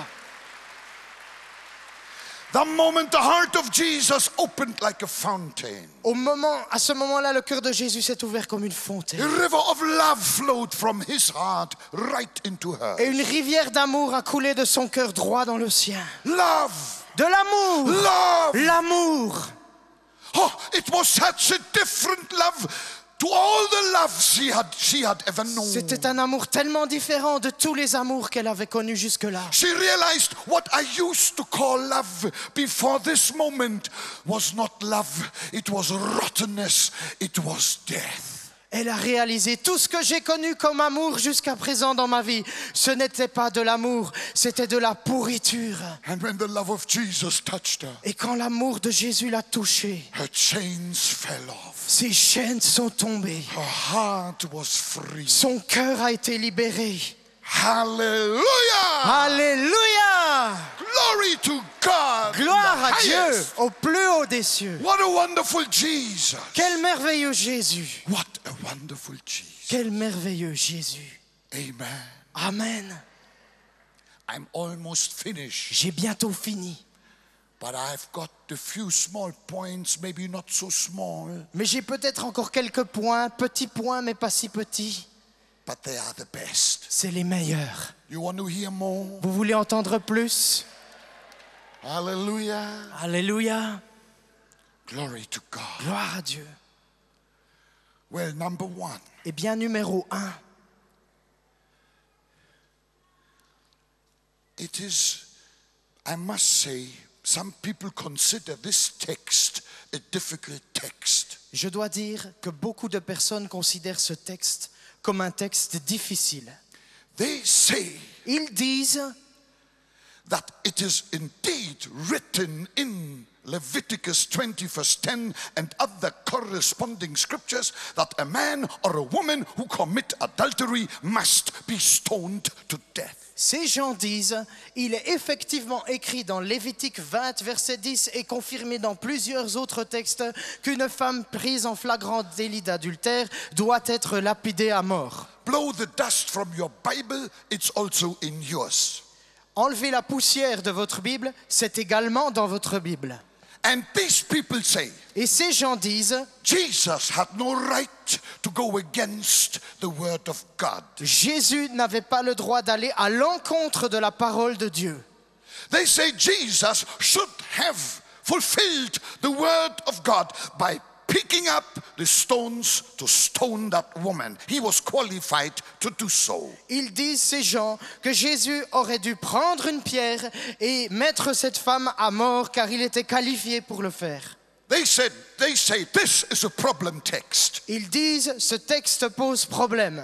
The moment the heart of Jesus opened like a fountain. À ce moment-là, le cœur de Jésus s'est ouvert comme une fontaine. A river of love flowed from his heart right into her. Et une rivière d'amour a coulé de son cœur droit dans le sien. Love. De l'amour. Love. L'amour. Oh, it was such a different love to all the loves she had ever known. C'était un amour tellement différent de tous les amours qu'elle avait connus jusque-là. She realized what I used to call love before this moment was not love. It was rottenness. It was death. Elle a réalisé tout ce que j'ai connu comme amour jusqu'à présent dans ma vie. Ce n'était pas de l'amour, c'était de la pourriture. And when the love of Jesus touched her, Et quand l'amour de Jésus l'a touchée, her chains fell off. ses chaînes sont tombées. Her heart was free. Son cœur a été libéré. Hallelujah! Alléluia! Glory to God! Gloire à in the Dieu, highest. au plus haut des cieux. What a wonderful Jesus! Quel merveilleux Jésus! What a wonderful Jesus! Quel merveilleux Jésus! Amen. Amen. I'm almost finished, J'ai bientôt fini. but I've got a few small points, maybe not so small, Mais j'ai peut-être encore quelques points, petits points, mais pas si petits. but they are the best. C'est les meilleurs. You want to hear more? Vous voulez entendre plus? Hallelujah! Alléluia. Glory to God. Gloire à Dieu. Well, number one, Eh bien, numéro 1, it is, I must say, some people consider this text a difficult text. je dois dire que beaucoup de personnes considèrent ce texte comme un texte difficile. They say Ils disent that it is indeed written in Leviticus 20 verse 10 and other corresponding scriptures that a man or a woman who commit adultery must be stoned to death. Ces gens disent, il est effectivement écrit dans Lévitique 20, verset 10 et confirmé dans plusieurs autres textes qu'une femme prise en flagrant délit d'adultère doit être lapidée à mort. Blow the dust from your Bible, it's also in yours. Enlevez la poussière de votre Bible, c'est également dans votre Bible. And these people say, Et ces gens disent, Jesus had no right to go against the word of God. Jésus n'avait pas le droit d'aller à l'encontre de la parole de Dieu. They say Jesus should have fulfilled the word of God by picking up the stones to stone that woman. He was qualified to do so. Ils disent, ces gens, que Jésus aurait dû prendre une pierre et mettre cette femme à mort car il était qualifié pour le faire. They say this is a problem text. Ils disent, ce texte pose problème.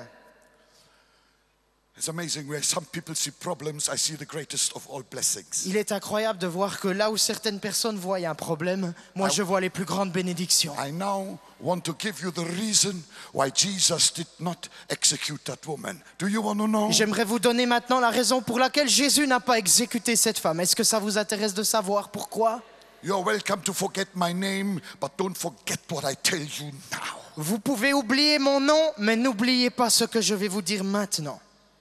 It's amazing where some people see problems, I see the greatest of all blessings. Il est incroyable de voir que là où certaines personnes voient un problème, moi je vois les plus grandes bénédictions. I now want to give you the reason why Jesus did not execute that woman. Do you want to know? J'aimerais vous donner maintenant la raison pour laquelle Jésus n'a pas exécuté cette femme. Est-ce que ça vous intéresse de savoir pourquoi? You're welcome to forget my name, but don't forget what I tell you now. Vous pouvez oublier mon nom, mais n'oubliez pas ce que je vais vous dire maintenant.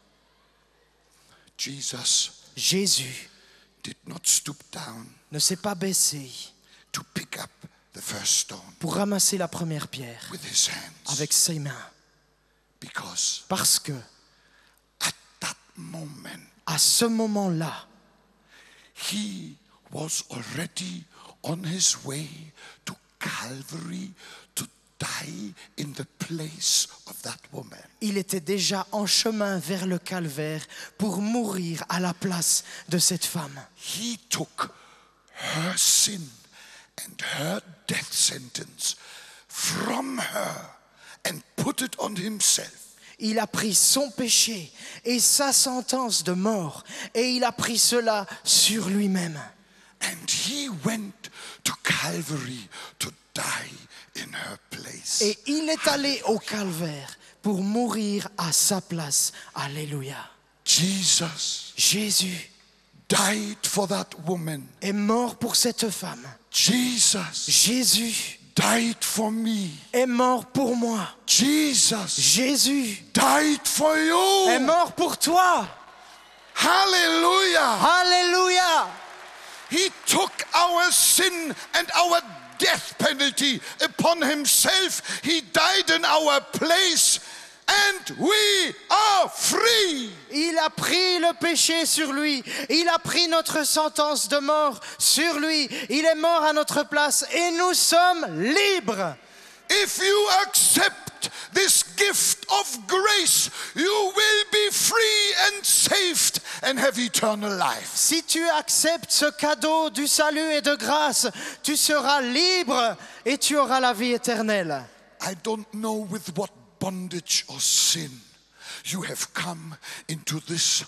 Jésus did not stoop down ne s'est pas baissé to pick up the first stone pour ramasser la première pierre with his hands, avec ses mains. because Parce que, at that moment à ce moment-là, he was already on his way to Calvary to die in the place of that woman. il était déjà en chemin vers le calvaire pour mourir à la place de cette femme. He took her sin and her death sentence from her and put it on himself. Il a pris son péché et sa sentence de mort et il a pris cela sur lui-même. And he went to Calvary to die in her place. Et il est allé au calvaire pour mourir à sa place. Alléluia. Jesus Jésus died for that woman. est mort pour cette femme. Jesus Jésus died for me. est mort pour moi. Jesus Jésus died for you. est mort pour toi. Hallelujah. Alléluia. He took our sin and our death penalty upon himself. He died in our place and we are free. Il a pris le péché sur lui. Il a pris notre sentence de mort sur lui. Il est mort à notre place et nous sommes libres. If you accept this gift of grace, you will be free and saved and have eternal life. Si tu acceptes ce cadeau du salut et de grâce, tu seras libre et tu auras la vie éternelle. I don't know with what bondage or sin you have come into this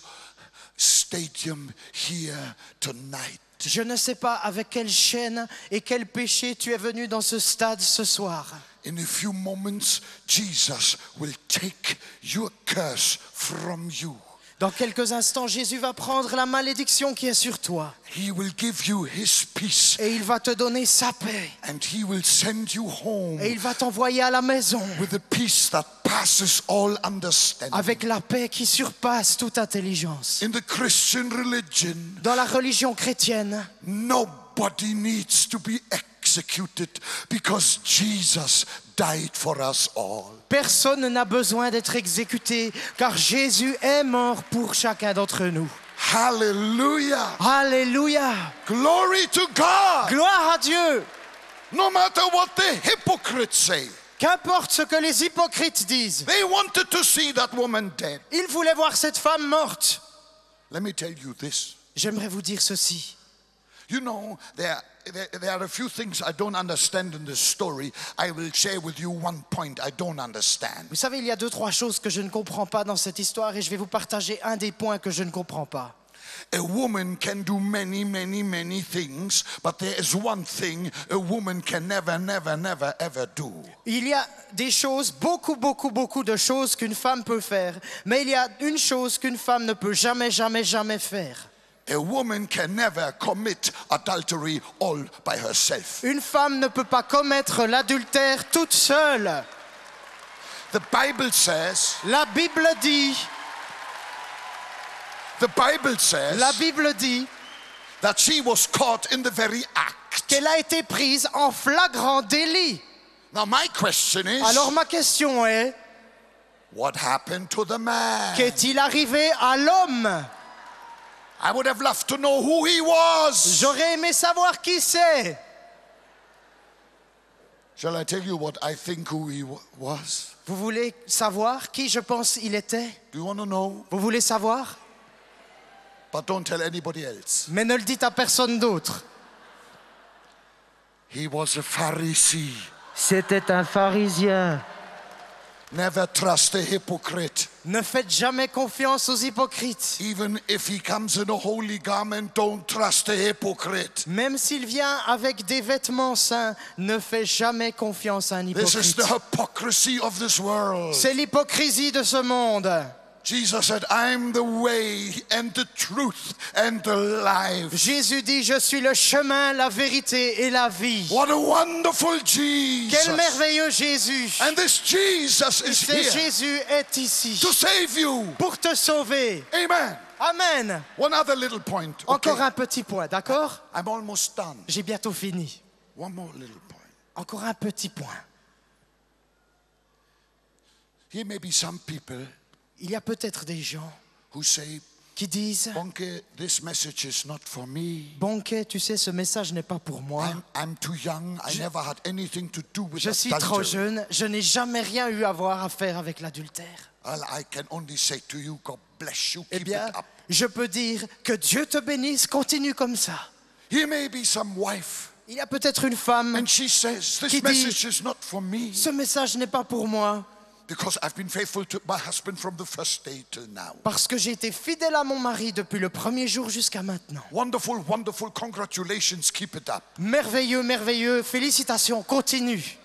stadium here tonight. Je ne sais pas avec quelle chaîne et quel péché tu es venu dans ce stade ce soir. In a few moments, Jesus will take your curse from you. Dans quelques instants, Jésus va prendre la malédiction qui est sur toi. He will give you his peace Et il va te donner sa paix. and he will send you home Et il va t'envoyer à la maison with a peace that passes all understanding. avec la paix qui surpasse toute intelligence. In the Christian religion, Dans la religion chrétienne, nobody needs to be executed because Jesus died for us all. personne n'a besoin d'être exécuté car Jésus est mort pour chacun d'entre nous. Hallelujah. Alléluia! Glory to God. Gloire à Dieu! No matter what the hypocrites say. Qu'importe ce que les hypocrites disent, They wanted to see that woman dead. ils voulaient voir cette femme morte. Let me tell you this. J'aimerais vous dire ceci. You know, there are a few things I don't understand in this story. I will share with you one point I don't understand. Vous savez, il y a 2-3 choses que je ne comprends pas dans cette histoire et je vais vous partager un des points que je ne comprends pas. A woman can do many things, but there is one thing a woman can never ever do. Il y a des choses, beaucoup de choses qu'une femme peut faire, mais il y a une chose qu'une femme ne peut jamais faire. A woman can never commit adultery all by herself. Une femme ne peut pas commettre l'adultère toute seule. The Bible says, La Bible dit la Bible dit that she was caught in the very act. qu'elle a été prise en flagrant délit. Now my question is, Alors ma question est, what happened to the man? qu'est-il arrivé à l'homme? I would have loved to know who he was. J'aurais aimé savoir qui c'est. Shall I tell you what I think who he was? Vous voulez savoir qui je pense il était? Do you want to know? Vous voulez savoir? But don't tell anybody else. Mais ne le dites à personne d'autre. He was a Pharisee. C'était un pharisien. Never trust a hypocrite. Ne faites jamais confiance aux hypocrites. Even if he comes in a holy garment, don't trust a hypocrite. Même s'il vient avec des vêtements saints, ne faites jamais confiance à un This is hypocrite. the hypocrisy of this world. C'est l'hypocrisie de ce monde. Jesus said, I'm the way and the truth and the life. Jésus dit, je suis le chemin, la vérité et la vie. What a wonderful Jesus. Quel merveilleux Jésus. And this Jesus is Ce here Jésus est ici to save you. pour te sauver. Amen. Amen. One other little point. Okay. Encore un petit point, d'accord? I'm almost done. J'ai bientôt fini. One more little point. Encore un petit point. Here may be some people Il y a peut-être des gens who say, qui disent, Bonke, this message is not for me. Bonke, tu sais, ce message n'est pas pour moi. I'm too young. I never had anything to do with Je suis trop adultery. jeune, je n'ai jamais rien eu à voir à faire avec l'adultère. Well, I can only say to you, God bless you. Eh Keep bien, it up. je peux dire que Dieu te bénisse, continue comme ça. Here may be some wife, Il y a peut-être une femme, and she says, this qui dit, message is not for me ce message n'est pas pour moi, because I've been faithful to my husband from the first day till now. parce que j'ai été fidèle à mon mari depuis le premier jour jusqu'à maintenant. Wonderful, wonderful. Congratulations. Keep it up. Merveilleux, merveilleux, félicitations, continue.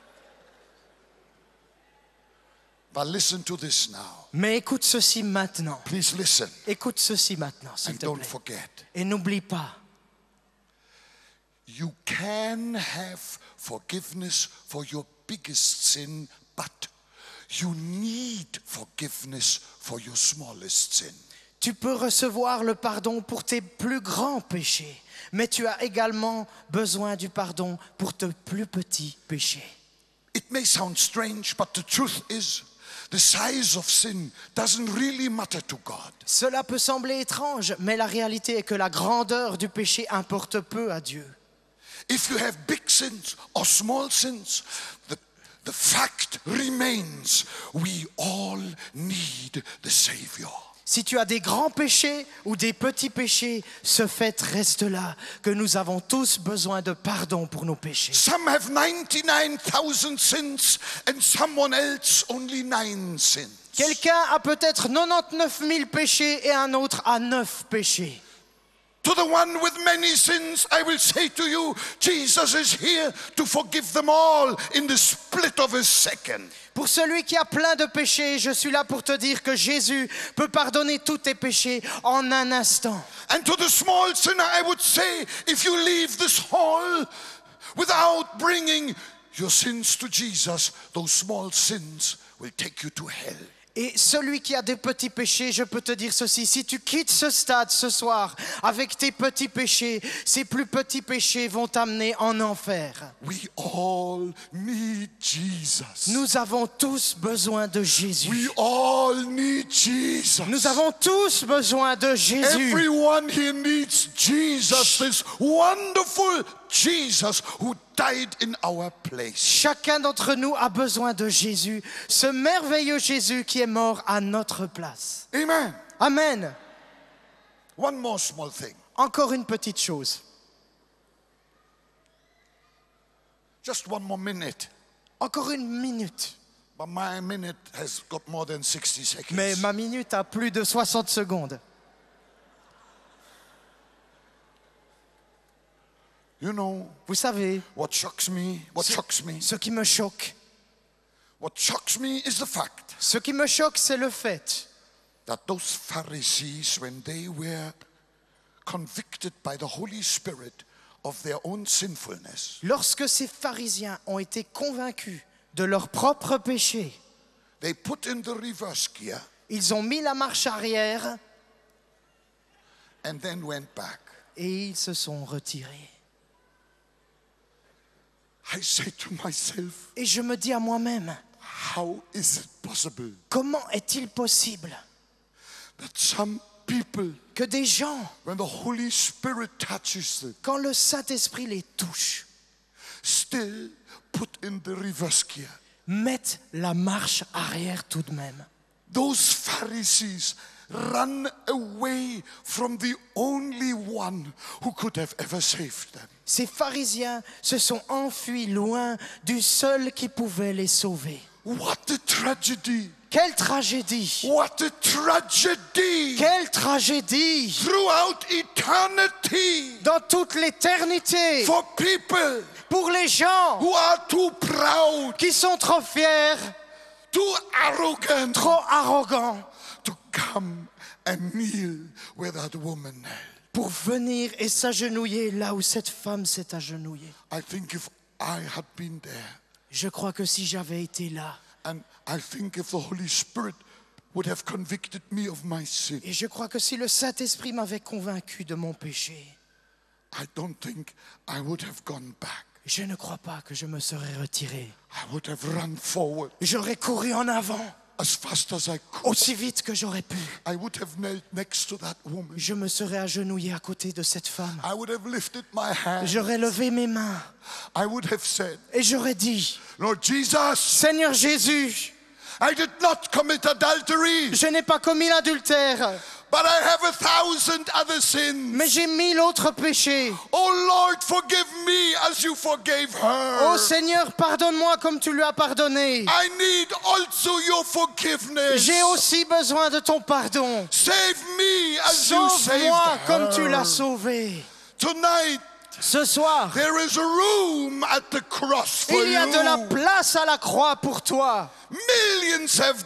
But listen to this now. Mais écoute ceci maintenant. Please listen Écoute ceci maintenant, s'il and te don't plaît. forget. Et n'oublie pas, You can have forgiveness for your biggest sin, but you need forgiveness for your smallest sin. tu peux recevoir le pardon pour tes plus grands péchés, mais tu as également besoin du pardon pour tes plus petits péchés. It may sound strange, but the truth is, the size of sin doesn't really matter to God. Cela peut sembler étrange, mais la réalité est que la grandeur du péché importe peu à Dieu. If you have big sins or small sins, the fact remains, we all need the Savior. Si tu as des grands péchés ou des petits péchés, ce fait reste là, que nous avons tous besoin de pardon pour nos péchés. Some have 99,000 sins and someone else only 9 sins. Quelqu'un a peut-être 99 000 péchés et un autre a 9 péchés. To the one with many sins, I will say to you, Jesus is here to forgive them all in the split of a second. Pour celui qui a plein de péchés, je suis là pour te dire que Jésus peut pardonner tous tes péchés en un instant. And to the small sinner, I would say, if you leave this hall without bringing your sins to Jesus, those small sins will take you to hell. Et celui qui a des petits péchés, je peux te dire ceci, si tu quittes ce stade ce soir avec tes petits péchés, ces plus petits péchés vont t'amener en enfer. We all need Jesus. Nous avons tous besoin de Jésus. We all need Jesus. Nous avons tous besoin de Jésus. Everyone here needs Jesus, this wonderful Jesus who died in our place. Chacun d'entre nous a besoin de Jésus, ce merveilleux Jésus qui est mort à notre place. Amen. Amen. One more small thing. Encore une petite chose. Just one more minute. Encore une minute. But my minute has got more than 60 seconds. Mais ma minute a plus de 60 secondes. You know, Vous savez, what shocks me? What shocks me? ce qui me choque, What shocks me is the fact ce qui me choque, c'est le fait that those Pharisees, when they were convicted by the Holy Spirit of their own sinfulness, lorsque ces pharisiens ont été convaincus de leur propre péché, they put in the reverse gear ils ont mis la marche arrière and then went back. et ils se sont retirés. I say to myself, Et je me dis à moi-même, how is it possible comment est-il possible that some people, que des gens, when the Holy Spirit touches them, quand le Saint-Esprit les touche, still put in the reverse gear? mettent la marche arrière tout de même? Those Pharisees run away from the only one who could have ever saved them. Ces pharisiens se sont enfuis loin du seul qui pouvait les sauver. What a tragedy! Quelle tragédie! What a tragedy! Quelle tragédie! Throughout eternity, Dans toute l'éternité, for people pour les gens who are too proud, qui sont trop fiers, too arrogant, trop arrogants, to come and kneel where that woman knelt. pour venir et s'agenouiller là où cette femme s'est agenouillée. I think if I had been there, Je crois que si j'avais été là, and I think if the Holy Spirit would have convicted me of my sin, et je crois que si le Saint-Esprit m'avait convaincu de mon péché, I don't think I would have gone back. je ne crois pas que je me serais retiré. I would have run forward J'aurais couru en avant as fast as I could. aussi vite que j'aurais pu. I would have knelt next to that woman. Je me serais agenouillé à côté de cette femme. I would have lifted my hand. J'aurais levé mes mains I would have said, et j'aurais dit, Lord Jesus, Seigneur Jésus, I did not commit adultery, je n'ai pas commis l'adultère, but I have 1,000 other sins. mais j'ai 1000 autres péchés. Oh Lord, forgive me as you forgave her. Oh Seigneur, pardonne-moi comme tu lui as pardonné. I need also your forgiveness. J'ai aussi besoin de ton pardon. Save me as you saved Sauve-moi her. comme tu l'as sauvé. Tonight, Ce soir, there is a room at the cross for il y a de la you. place à la croix pour toi. Millions have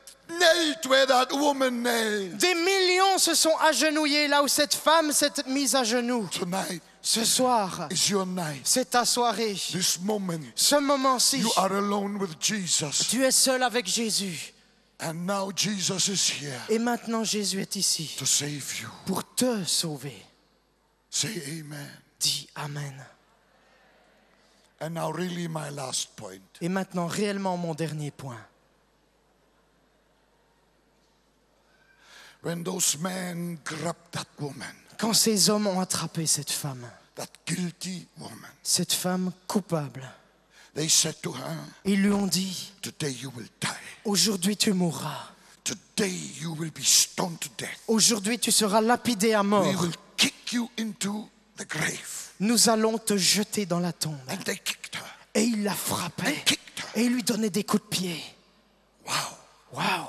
knelt where that woman knelt. Des millions se sont agenouillés là où cette femme s'est mise à genoux. Tonight Ce soir, is your night. c'est ta soirée. This moment, Ce moment-ci, you are alone with Jesus. tu es seul avec Jésus. And now Jesus is here Et maintenant, Jésus est ici to save you. pour te sauver. Say amen. Dis Amen. And now really my last point. Et maintenant, réellement, mon dernier point. When those men grabbed that woman, Quand ces hommes ont attrapé cette femme that guilty woman, coupable, They said to her, Ils lui ont dit, today you will die. aujourd'hui tu mourras. Today you will be stoned to death. Aujourd'hui tu seras lapidé à We mort. will kick you into the grave. Nous allons te jeter dans la tombe. And they kicked her. Et il la frappait. And kicked her. Et il lui donnait des coups de pied. Wow. Waouh!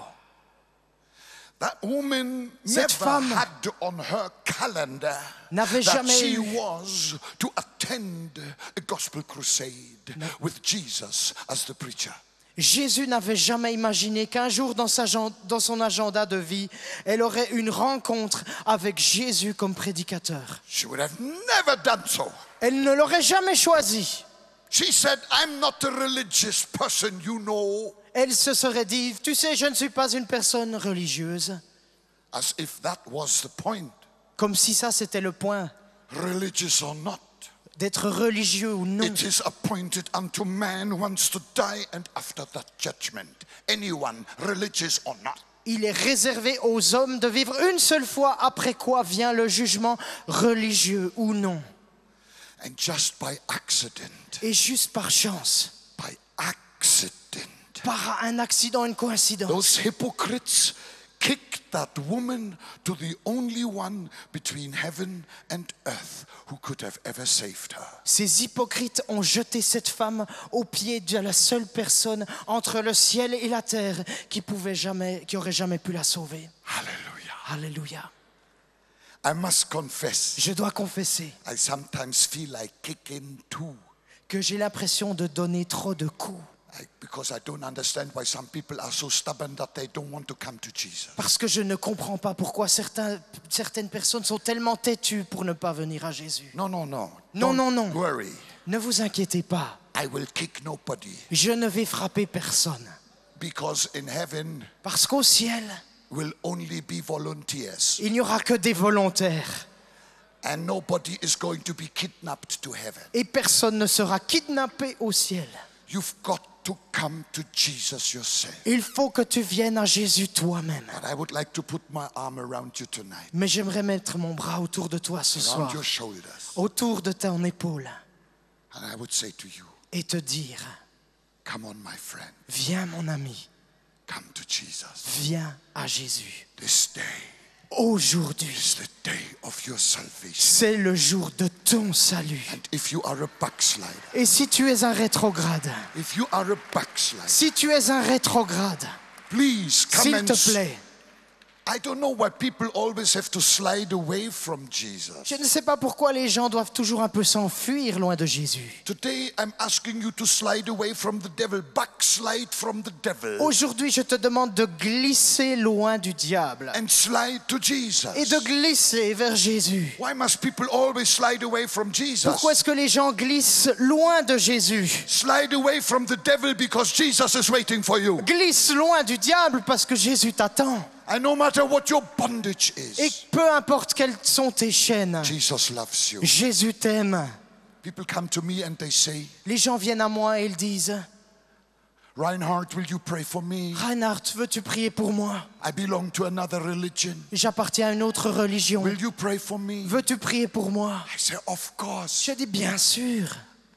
That woman Cette never femme had on her calendar n'avait that jamais she eu- was to attend a gospel crusade with Jesus as the preacher. Jésus n'avait jamais imaginé qu'un jour dans son agenda de vie, elle aurait une rencontre avec Jésus comme prédicateur. She would have never done so. Elle ne l'aurait jamais choisi. She said, I'm not a religious person, you know. Elle se serait dit, tu sais, je ne suis pas une personne religieuse. As if that was the point, Comme si ça, c'était le point, religious or not. d'être religieux ou non. It is appointed unto man once to die, and after that judgment, anyone, religious or not. Il est réservé aux hommes de vivre une seule fois, après quoi vient le jugement, religieux ou non. And just by accident, Et juste par chance, by accident, par un accident, une coïncidence, those hypocrites kicked that woman to the only one between heaven and earth who could have ever saved her. ces hypocrites ont jeté cette femme aux pieds de la seule personne entre le ciel et la terre qui aurait jamais pu la sauver. Hallelujah. Alléluia. I must confess, Je dois confesser I sometimes feel like kicking too. que j'ai l'impression de donner trop de coups. Because I don't understand why some people are so stubborn that they don't want to come to Jesus. Parce que je ne comprends pas pourquoi certaines personnes sont tellement têtues pour ne pas venir à Jésus. No. Non, Don't non, non. worry. Ne vous inquiétez pas, I will kick nobody. je ne vais frapper personne. Because in heaven Parce qu'au ciel, will only be volunteers. il n'y aura que des volontaires. And nobody is going to be kidnapped to heaven. Et personne ne sera kidnappé au ciel. You've got to come to Jesus yourself. Il faut que tu viennes à Jésus toi-même. But I would like to put my arm around you tonight, Mais j'aimerais mettre mon bras autour de toi ce around soir, your shoulders. autour de ton épaule, And I would say to you, et te dire, come on, my friend. viens mon ami, Come to Jesus. viens à Jésus. This day Aujourd'hui, is the day of your salvation. c'est le jour de ton salut. And if you are a backslider, Et si tu es un rétrograde, if you are a backslider, si tu es un rétrograde, please come s'il and te plaît, I don't know why people always have to slide away from Jesus. je ne sais pas pourquoi les gens doivent toujours un peu s'enfuir loin de Jésus. Today I'm asking you to slide away from the devil, backslide from the devil, Aujourd'hui, je te demande de glisser loin du diable and slide to Jesus. et de glisser vers Jésus. Why must people always slide away from Jesus? Pourquoi est-ce que les gens glissent loin de Jésus? Slide away from the devil because Jesus is waiting for you. Glisse loin du diable parce que Jésus t'attend. And no matter what your bondage Et is, peu importe quelles sont tes chaînes, Jesus loves you. Jésus t'aime. People come to me and they say, Les gens viennent à moi et ils disent, Reinhard, will you pray for me? Reinhard, veux-tu prier pour moi? I belong to another religion. J'appartiens à une autre religion. Will you pray for me? Veux-tu prier pour moi? I say, of course. Je dis bien sûr.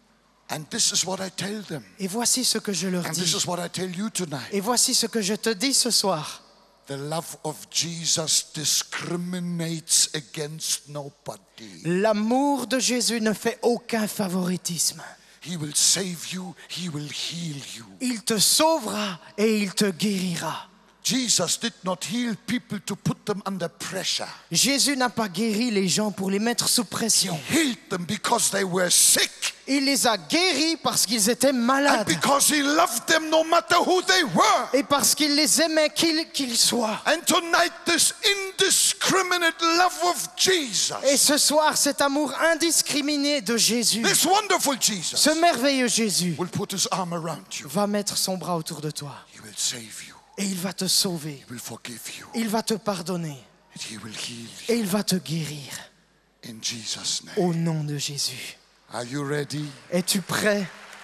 And this is what I tell them. Et voici ce que je leur And this dis. is what I tell you tonight. Et voici ce que je te dis ce soir. The love of Jesus discriminates against nobody. L'amour de Jésus ne fait aucun favoritisme. He will save you. He will heal you. Il te sauvera et il te guérira. Jesus did not heal people to put them under pressure. Jésus n'a pas guéri les gens pour les mettre sous He pression. healed them because they were sick. Il les a guéris parce qu'ils étaient And malades. because he loved them no matter who they were. Et parce qu'il les aimait qu'ils soient. And tonight this indiscriminate love of Jesus, Et ce soir, cet amour indiscriminé de Jésus, this wonderful Jesus, ce merveilleux Jésus, will put his arm around you. va mettre son bras autour de toi. He will save you. Et il va te sauver. He will forgive you. Il va te pardonner. And he will heal Et you il va te guérir. in Jesus' name. Au nom de Jésus. Are you ready? Es-tu prêt?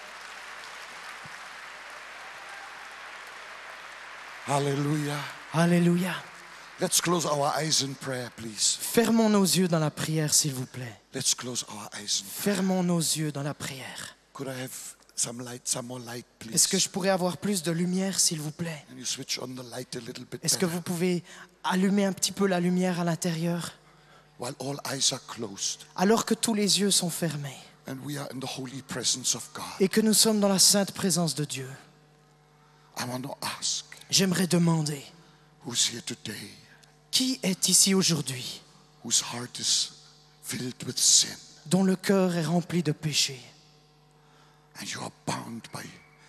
Hallelujah. Alléluia. Let's close our eyes in prayer, please. Fermons nos yeux dans la prière, s'il vous plaît. Let's close our eyes in prayer. Fermons nos yeux dans la prière. Could I have Some light, some more light, Est-ce que please. je pourrais avoir plus de lumière, s'il vous plaît? Can you switch on the light a little bit Est-ce que better? vous pouvez allumer un petit peu la lumière à l'intérieur? While all eyes are closed Alors que tous les yeux sont fermés and we are in the holy presence of God, et que nous sommes dans la sainte présence de Dieu, I want to ask, j'aimerais demander, who's here today, qui est ici aujourd'hui, whose heart is filled with sin, dont le cœur est rempli de péché, and you are bound by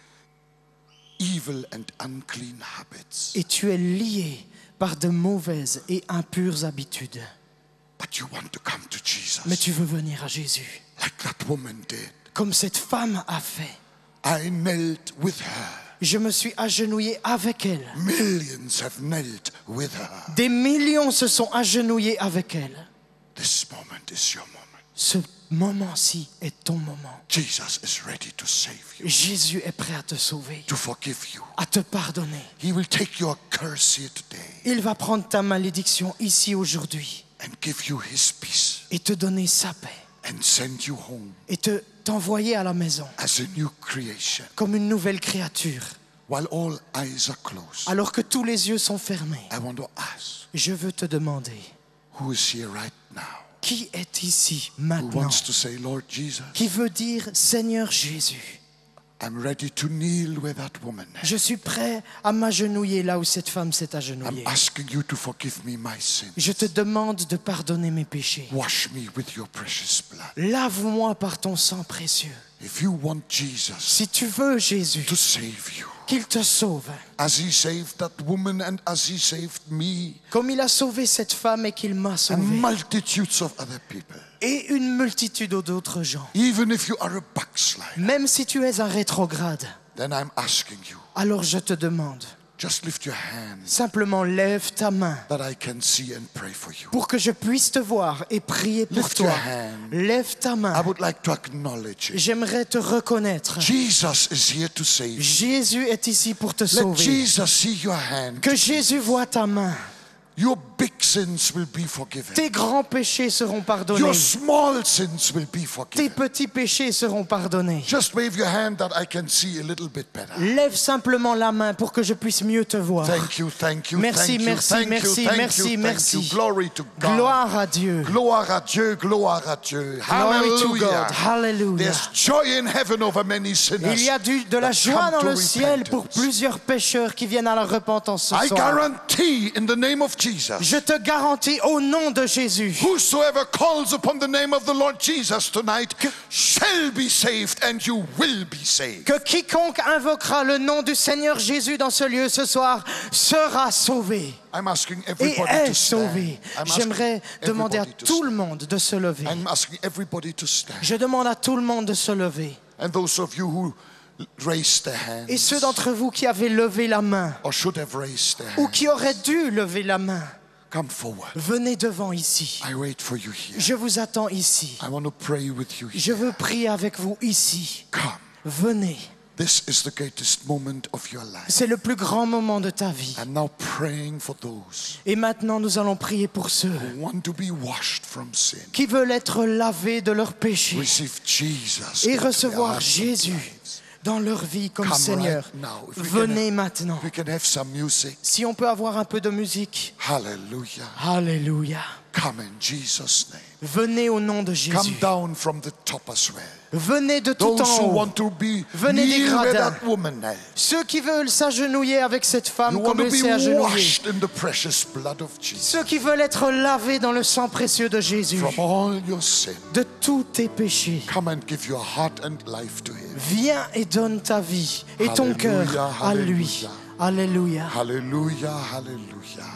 evil and unclean habits, et tu es lié par de mauvaises et impures habitudes, but you want to come to Jesus, mais tu veux venir à Jésus, like that woman did. comme cette femme a fait. I knelt with her. Je me suis agenouillé avec elle. Millions have knelt with her. Des millions se sont agenouillés avec elle. This moment is your moment. Ce moment-ci est ton moment. Jesus is ready to save you, Jésus est prêt à te sauver, to forgive you. à te pardonner. He will take your curse here today Il va prendre ta malédiction ici aujourd'hui and give you his peace et te donner sa paix and send you home et t'envoyer à la maison as a new creation. comme une nouvelle créature. While all eyes are closed, Alors que tous les yeux sont fermés, I want to ask, je veux te demander, who is here right now? qui est ici Who maintenant? wants to say, Lord Jesus, Qui veut dire, Seigneur Jésus, I'm ready to kneel where that woman is. je suis prêt à m'agenouiller là où cette femme s'est I'm agenouillée. asking you to forgive me my sins. Je te demande de pardonner mes péchés. Wash me with your precious blood. Lave-moi par ton sang précieux. If you want Jesus Si tu veux, Jésus, to save you, qu'il te sauve, as he saved that woman and as he saved me comme il a sauvé cette femme et qu'il m'a and sauvé, multitudes of other people, et une multitude d'autres gens, even if you are a backslider, même si tu es un rétrograde, then I'm asking you, alors je te demande, just lift your hands simplement lève ta main that I can see and pray for you. pour que je puisse te voir et prier pour Lift your toi. hand. Lève ta I main. would like to acknowledge it. J'aimerais te reconnaître. Jesus is here to save you. Jésus est ici pour te Let sauver. Jesus see your hand. Que Jésus voie ta main. Your big sins will be forgiven. Tes grands péchés seront pardonnés. Your small sins will be Tes forgiven. petits péchés seront pardonnés. Just wave your hand that I can see a little bit better. Lève simplement la main pour que je puisse mieux te voir. Thank you, thank you, Merci, thank you, merci, thank merci, you, thank merci, you, thank merci. you. Glory to God. Gloire à Dieu. Gloire à Dieu, gloire à Dieu. Glory to Hallelujah. God. Hallelujah. There's joy in heaven over many sinners. Il y a de la that joie come dans to le ciel pour repentance. plusieurs pécheurs qui viennent à la repentance ce I soir. guarantee in the name of Jesus, Je te garantis au nom de Jésus whosoever calls upon the name of the Lord Jesus tonight shall be saved and you will be saved. que quiconque invoquera le nom du Seigneur Jésus dans ce lieu ce soir sera sauvé I'm asking et everybody est to sauvé. stand. I'm J'aimerais asking demander à everybody to tout le stand. monde de se lever. I'm asking everybody to stand. Je demande à tout le monde de se lever. And those of you who raised their hands Et ceux d'entre vous qui avaient levé la main or should have raised their ou hands, qui auraient dû lever la main, come forward. venez devant ici. I wait for you here. Je vous attends ici. I want to pray with you Je here. veux prier avec vous ici. Come. Venez. This is the greatest moment of your life. C'est le plus grand moment de ta vie. I'm now praying for those Et maintenant, nous allons prier pour ceux who want to be washed from sin. qui veulent être lavés de leurs péchés Receive Jesus et into their recevoir hearts and Jésus lives. dans leur vie comme Come Seigneur. right now. If we Venez maintenant. we can have some music. Si on peut avoir un peu de musique. Hallelujah. Alléluia. Come in Jesus' name. Venez au nom de Come Jésus. down from the top as well. Venez de tout Those who en haut. want to be Venez des near where gradins. that woman knelt. Ceux qui veulent s'agenouiller avec cette You femme want comme to elle be s'est agenouillée. washed in the precious blood of Jesus Ceux qui veulent être lavés dans le sang précieux de Jésus. from all your sin. De tous tes péchés. Come and give your heart and life to Him. Viens et donne ta vie et ton Alléluia, cœur à lui. Alléluia. Hallelujah, hallelujah.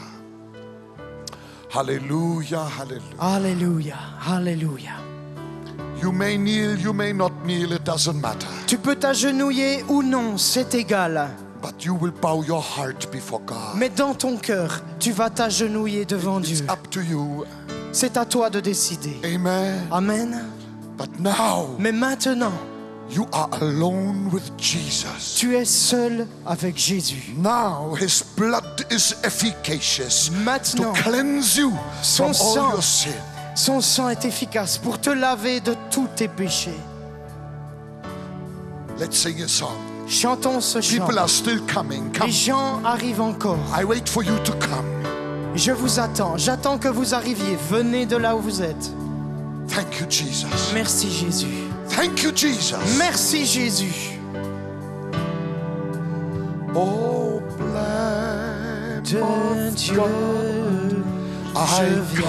Hallelujah, hallelujah. Alléluia. Alléluia. You may kneel, you may not kneel, it doesn't matter. Tu peux t'agenouiller ou non, c'est égal. But you will bow your heart before God. Mais dans ton cœur, tu vas t'agenouiller devant It's Dieu. up to you. C'est à toi de décider. Amen. Amen. But now Mais maintenant, you are alone with Jesus. tu es seul avec Jésus. Now His blood is efficacious Maintenant, to cleanse you son from all sang. your sin. son sang est efficace pour te laver de tous tes péchés. Let's sing a song. Chantons ce chant. People are still coming. Les Come. gens arrivent encore. I wait for you to come. Je vous attends. J'attends que vous arriviez. Venez de là où vous êtes. Thank you, Jesus. Merci Jésus. Thank you, Jesus. Merci Jésus. Oh, Lamb De of Dieu, God, je I viens.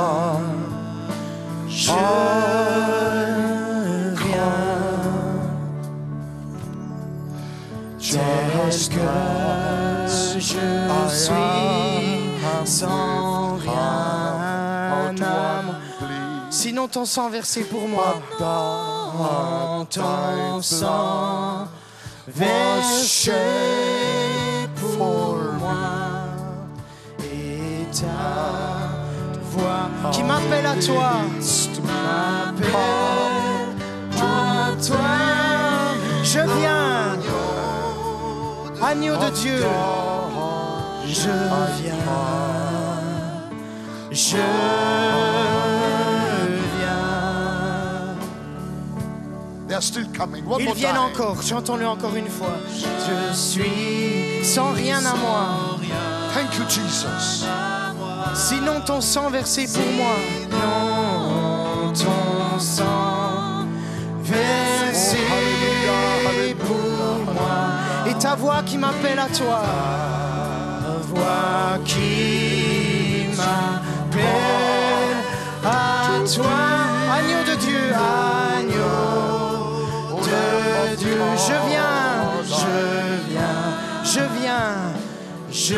Je viens. just Que je suis sans rien à moi. Sinon ton sang versé pour moi. Dans ton sang versé pour moi. Et ta voix qui m'appelle à toi. M'appelle à toi. Je viens. Agneau de Dieu. Je viens. Je They're still coming. One Ils more viennent time. encore, chantons-le encore une fois. Je suis sans rien à moi. Thank you, Jesus. Sinon ton sang versé pour moi. Non, ton sang versé pour moi. Et ta voix qui m'appelle à toi. Ta voix qui m'appelle à toi. Agneau de Dieu, agneau de Dieu. Je viens, je viens, je viens, je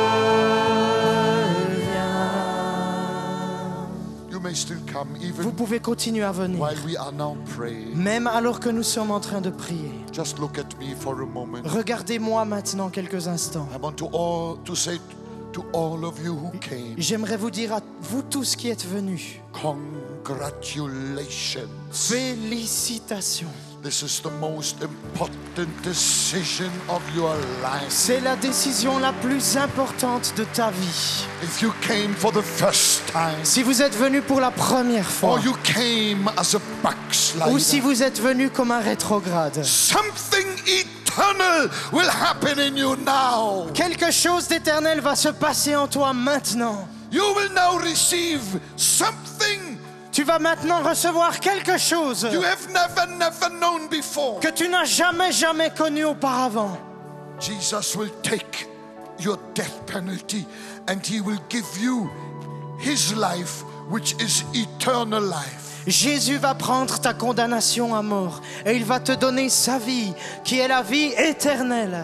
viens. You may still come Vous even pouvez continuer à venir, while we are now praying. même alors que nous sommes en train de prier. Just look at me for a moment. Regardez-moi maintenant quelques instants. I want to say to all of you who came, J'aimerais vous dire à vous tous qui êtes venus, congratulations. félicitations. This is the most important decision of your life. C'est la décision la plus importante de ta vie. If you came for the first time, Si vous êtes venu pour la première fois, or you came as a backslider, ou si vous êtes venu comme un rétrograde, something eternal will happen in you now. quelque chose d'éternel va se passer en toi maintenant. You will now receive something Tu vas maintenant recevoir quelque chose you have never known before. que tu n'as jamais connu auparavant. Jesus will take your death penalty and he will give you his life, which is eternal life. Jésus va prendre ta condamnation à mort et il va te donner sa vie, qui est la vie éternelle.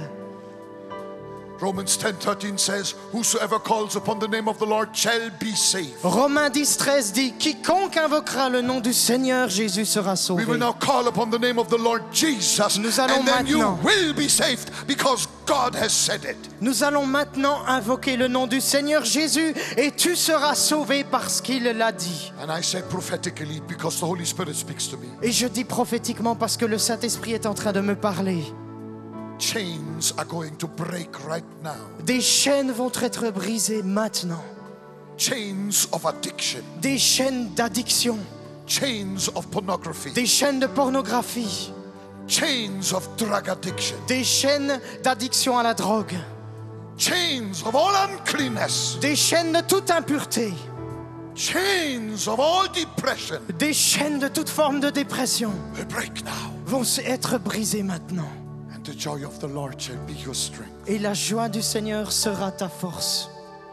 Romans 10:13 says, whosoever calls upon the name of the Lord shall be saved. Romains 10:13 dit, quiconque invoquera le nom du Seigneur Jésus sera We sauvé. will now call upon the name of the Lord Jesus, Nous allons and then you maintenant- will be saved because God has said it. Nous allons maintenant invoquer le nom du Seigneur Jésus et tu seras sauvé parce qu'il l'a dit. And I say prophetically because the Holy Spirit speaks to me. Et je dis prophétiquement parce que le Saint-Esprit est en train de me parler. Chains are going to break right now. Des chaînes vont être brisées maintenant. Chains of addiction, Des chaînes d'addiction, chains of pornography, des chaînes de pornographie, chains of drug addiction, des chaînes d'addiction à la drogue, chains of all uncleanness, des chaînes de toute impureté, chains of all depression des chaînes de toute forme de dépression will break now. vont être brisées maintenant. And the joy of the Lord shall be your strength. Et la joie du Seigneur sera ta force.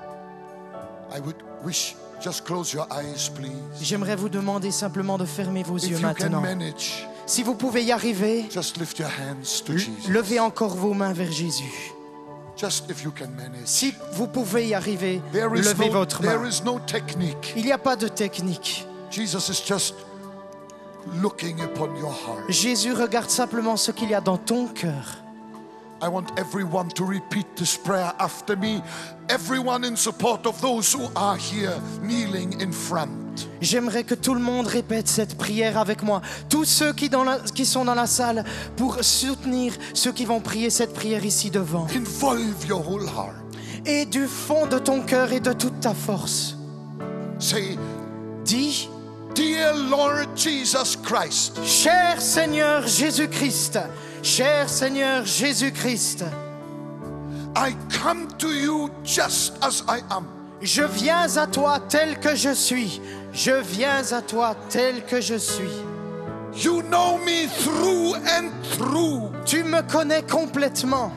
I would wish, just close your eyes, please. J'aimerais vous demander simplement de fermer vos yeux If you can maintenant. manage, Si vous pouvez y arriver, just lift your hands to Jesus. levez encore vos mains vers Jésus. Just if you can manage. Si vous pouvez y arriver, There levez votre main. is no technique. Il n'y a pas de technique. Jesus is just looking upon your heart. Jésus regarde simplement ce qu'il y a dans ton cœur. I want everyone to repeat this prayer after me. Everyone in support of those who are here kneeling in front. J'aimerais que tout le monde répète cette prière avec moi. Tous ceux qui sont dans la salle pour soutenir ceux qui vont prier cette prière ici devant. Involve your whole heart. Et du fond de ton cœur et de toute ta force, Say, dis, dear Lord Jesus Christ, cher Seigneur Jésus-Christ, Cher Seigneur Jésus-Christ, I come to you just as I am. je viens à toi tel que je suis. Je viens à toi tel que je suis. You know me through and through. Tu me connais complètement.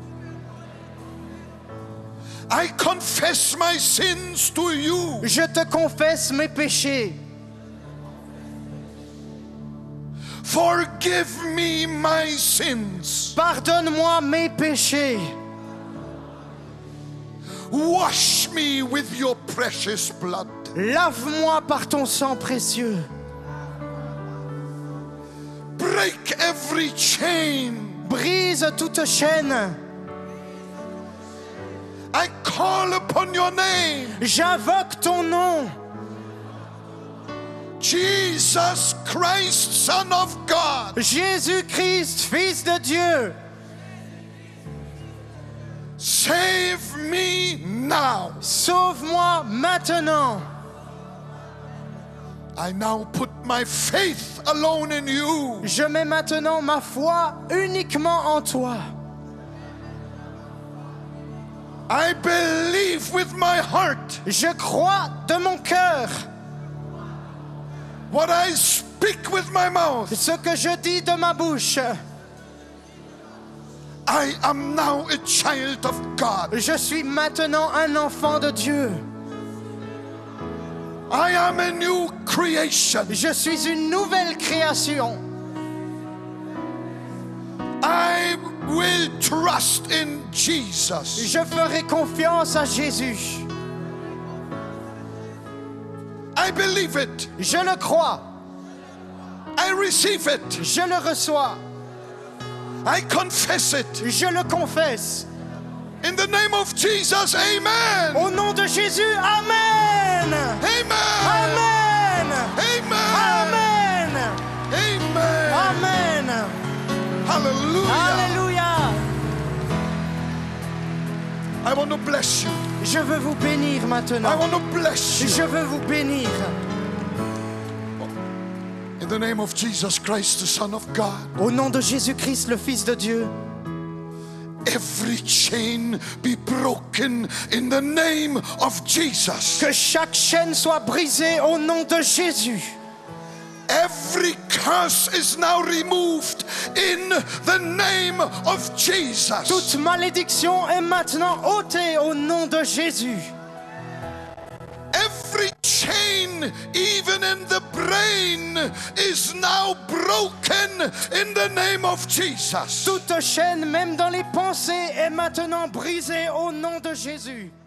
I confess my sins to you. Je te confesse mes péchés. Forgive me my sins. Pardonne-moi mes péchés. Wash me with your precious blood. Lave-moi par ton sang précieux. Break every chain. Brise toute chaîne. I call upon your name. J'invoque ton nom. Jesus Christ, Son of God. Jésus-Christ, Fils de Dieu. Save me now. Sauve-moi maintenant. I now put my faith alone in you. Je mets maintenant ma foi uniquement en toi. I believe with my heart Je crois de mon cœur what I speak with my mouth. ce que je dis de ma bouche. I am now a child of God. Je suis maintenant un enfant de Dieu. I am a new creation. Je suis une nouvelle création. I will trust in Jesus. Je ferai confiance à Jésus. I believe it. Je le crois. I receive it. Je le reçois. I confess it. Je le confesse. In the name of Jesus, amen. Au nom de Jésus, Amen. Amen. Amen. Amen. Amen. Amen. Amen. Hallelujah. Alléluia. I want to bless you. Je veux vous bénir I maintenant. want to bless you. Je veux vous bénir. In the name of Jesus Christ, the Son of God. Au nom de Jésus-Christ, le Fils de Dieu, Every chain be broken in the name of Jesus. que chaque chaîne soit brisée au nom de Jésus. Every curse is now removed in the name of Jesus. Toute malédiction est maintenant ôtée au nom de Jésus. Every chain, even in the brain, is now broken in the name of Jesus. Toute chaîne, même dans les pensées, est maintenant brisée au nom de Jésus.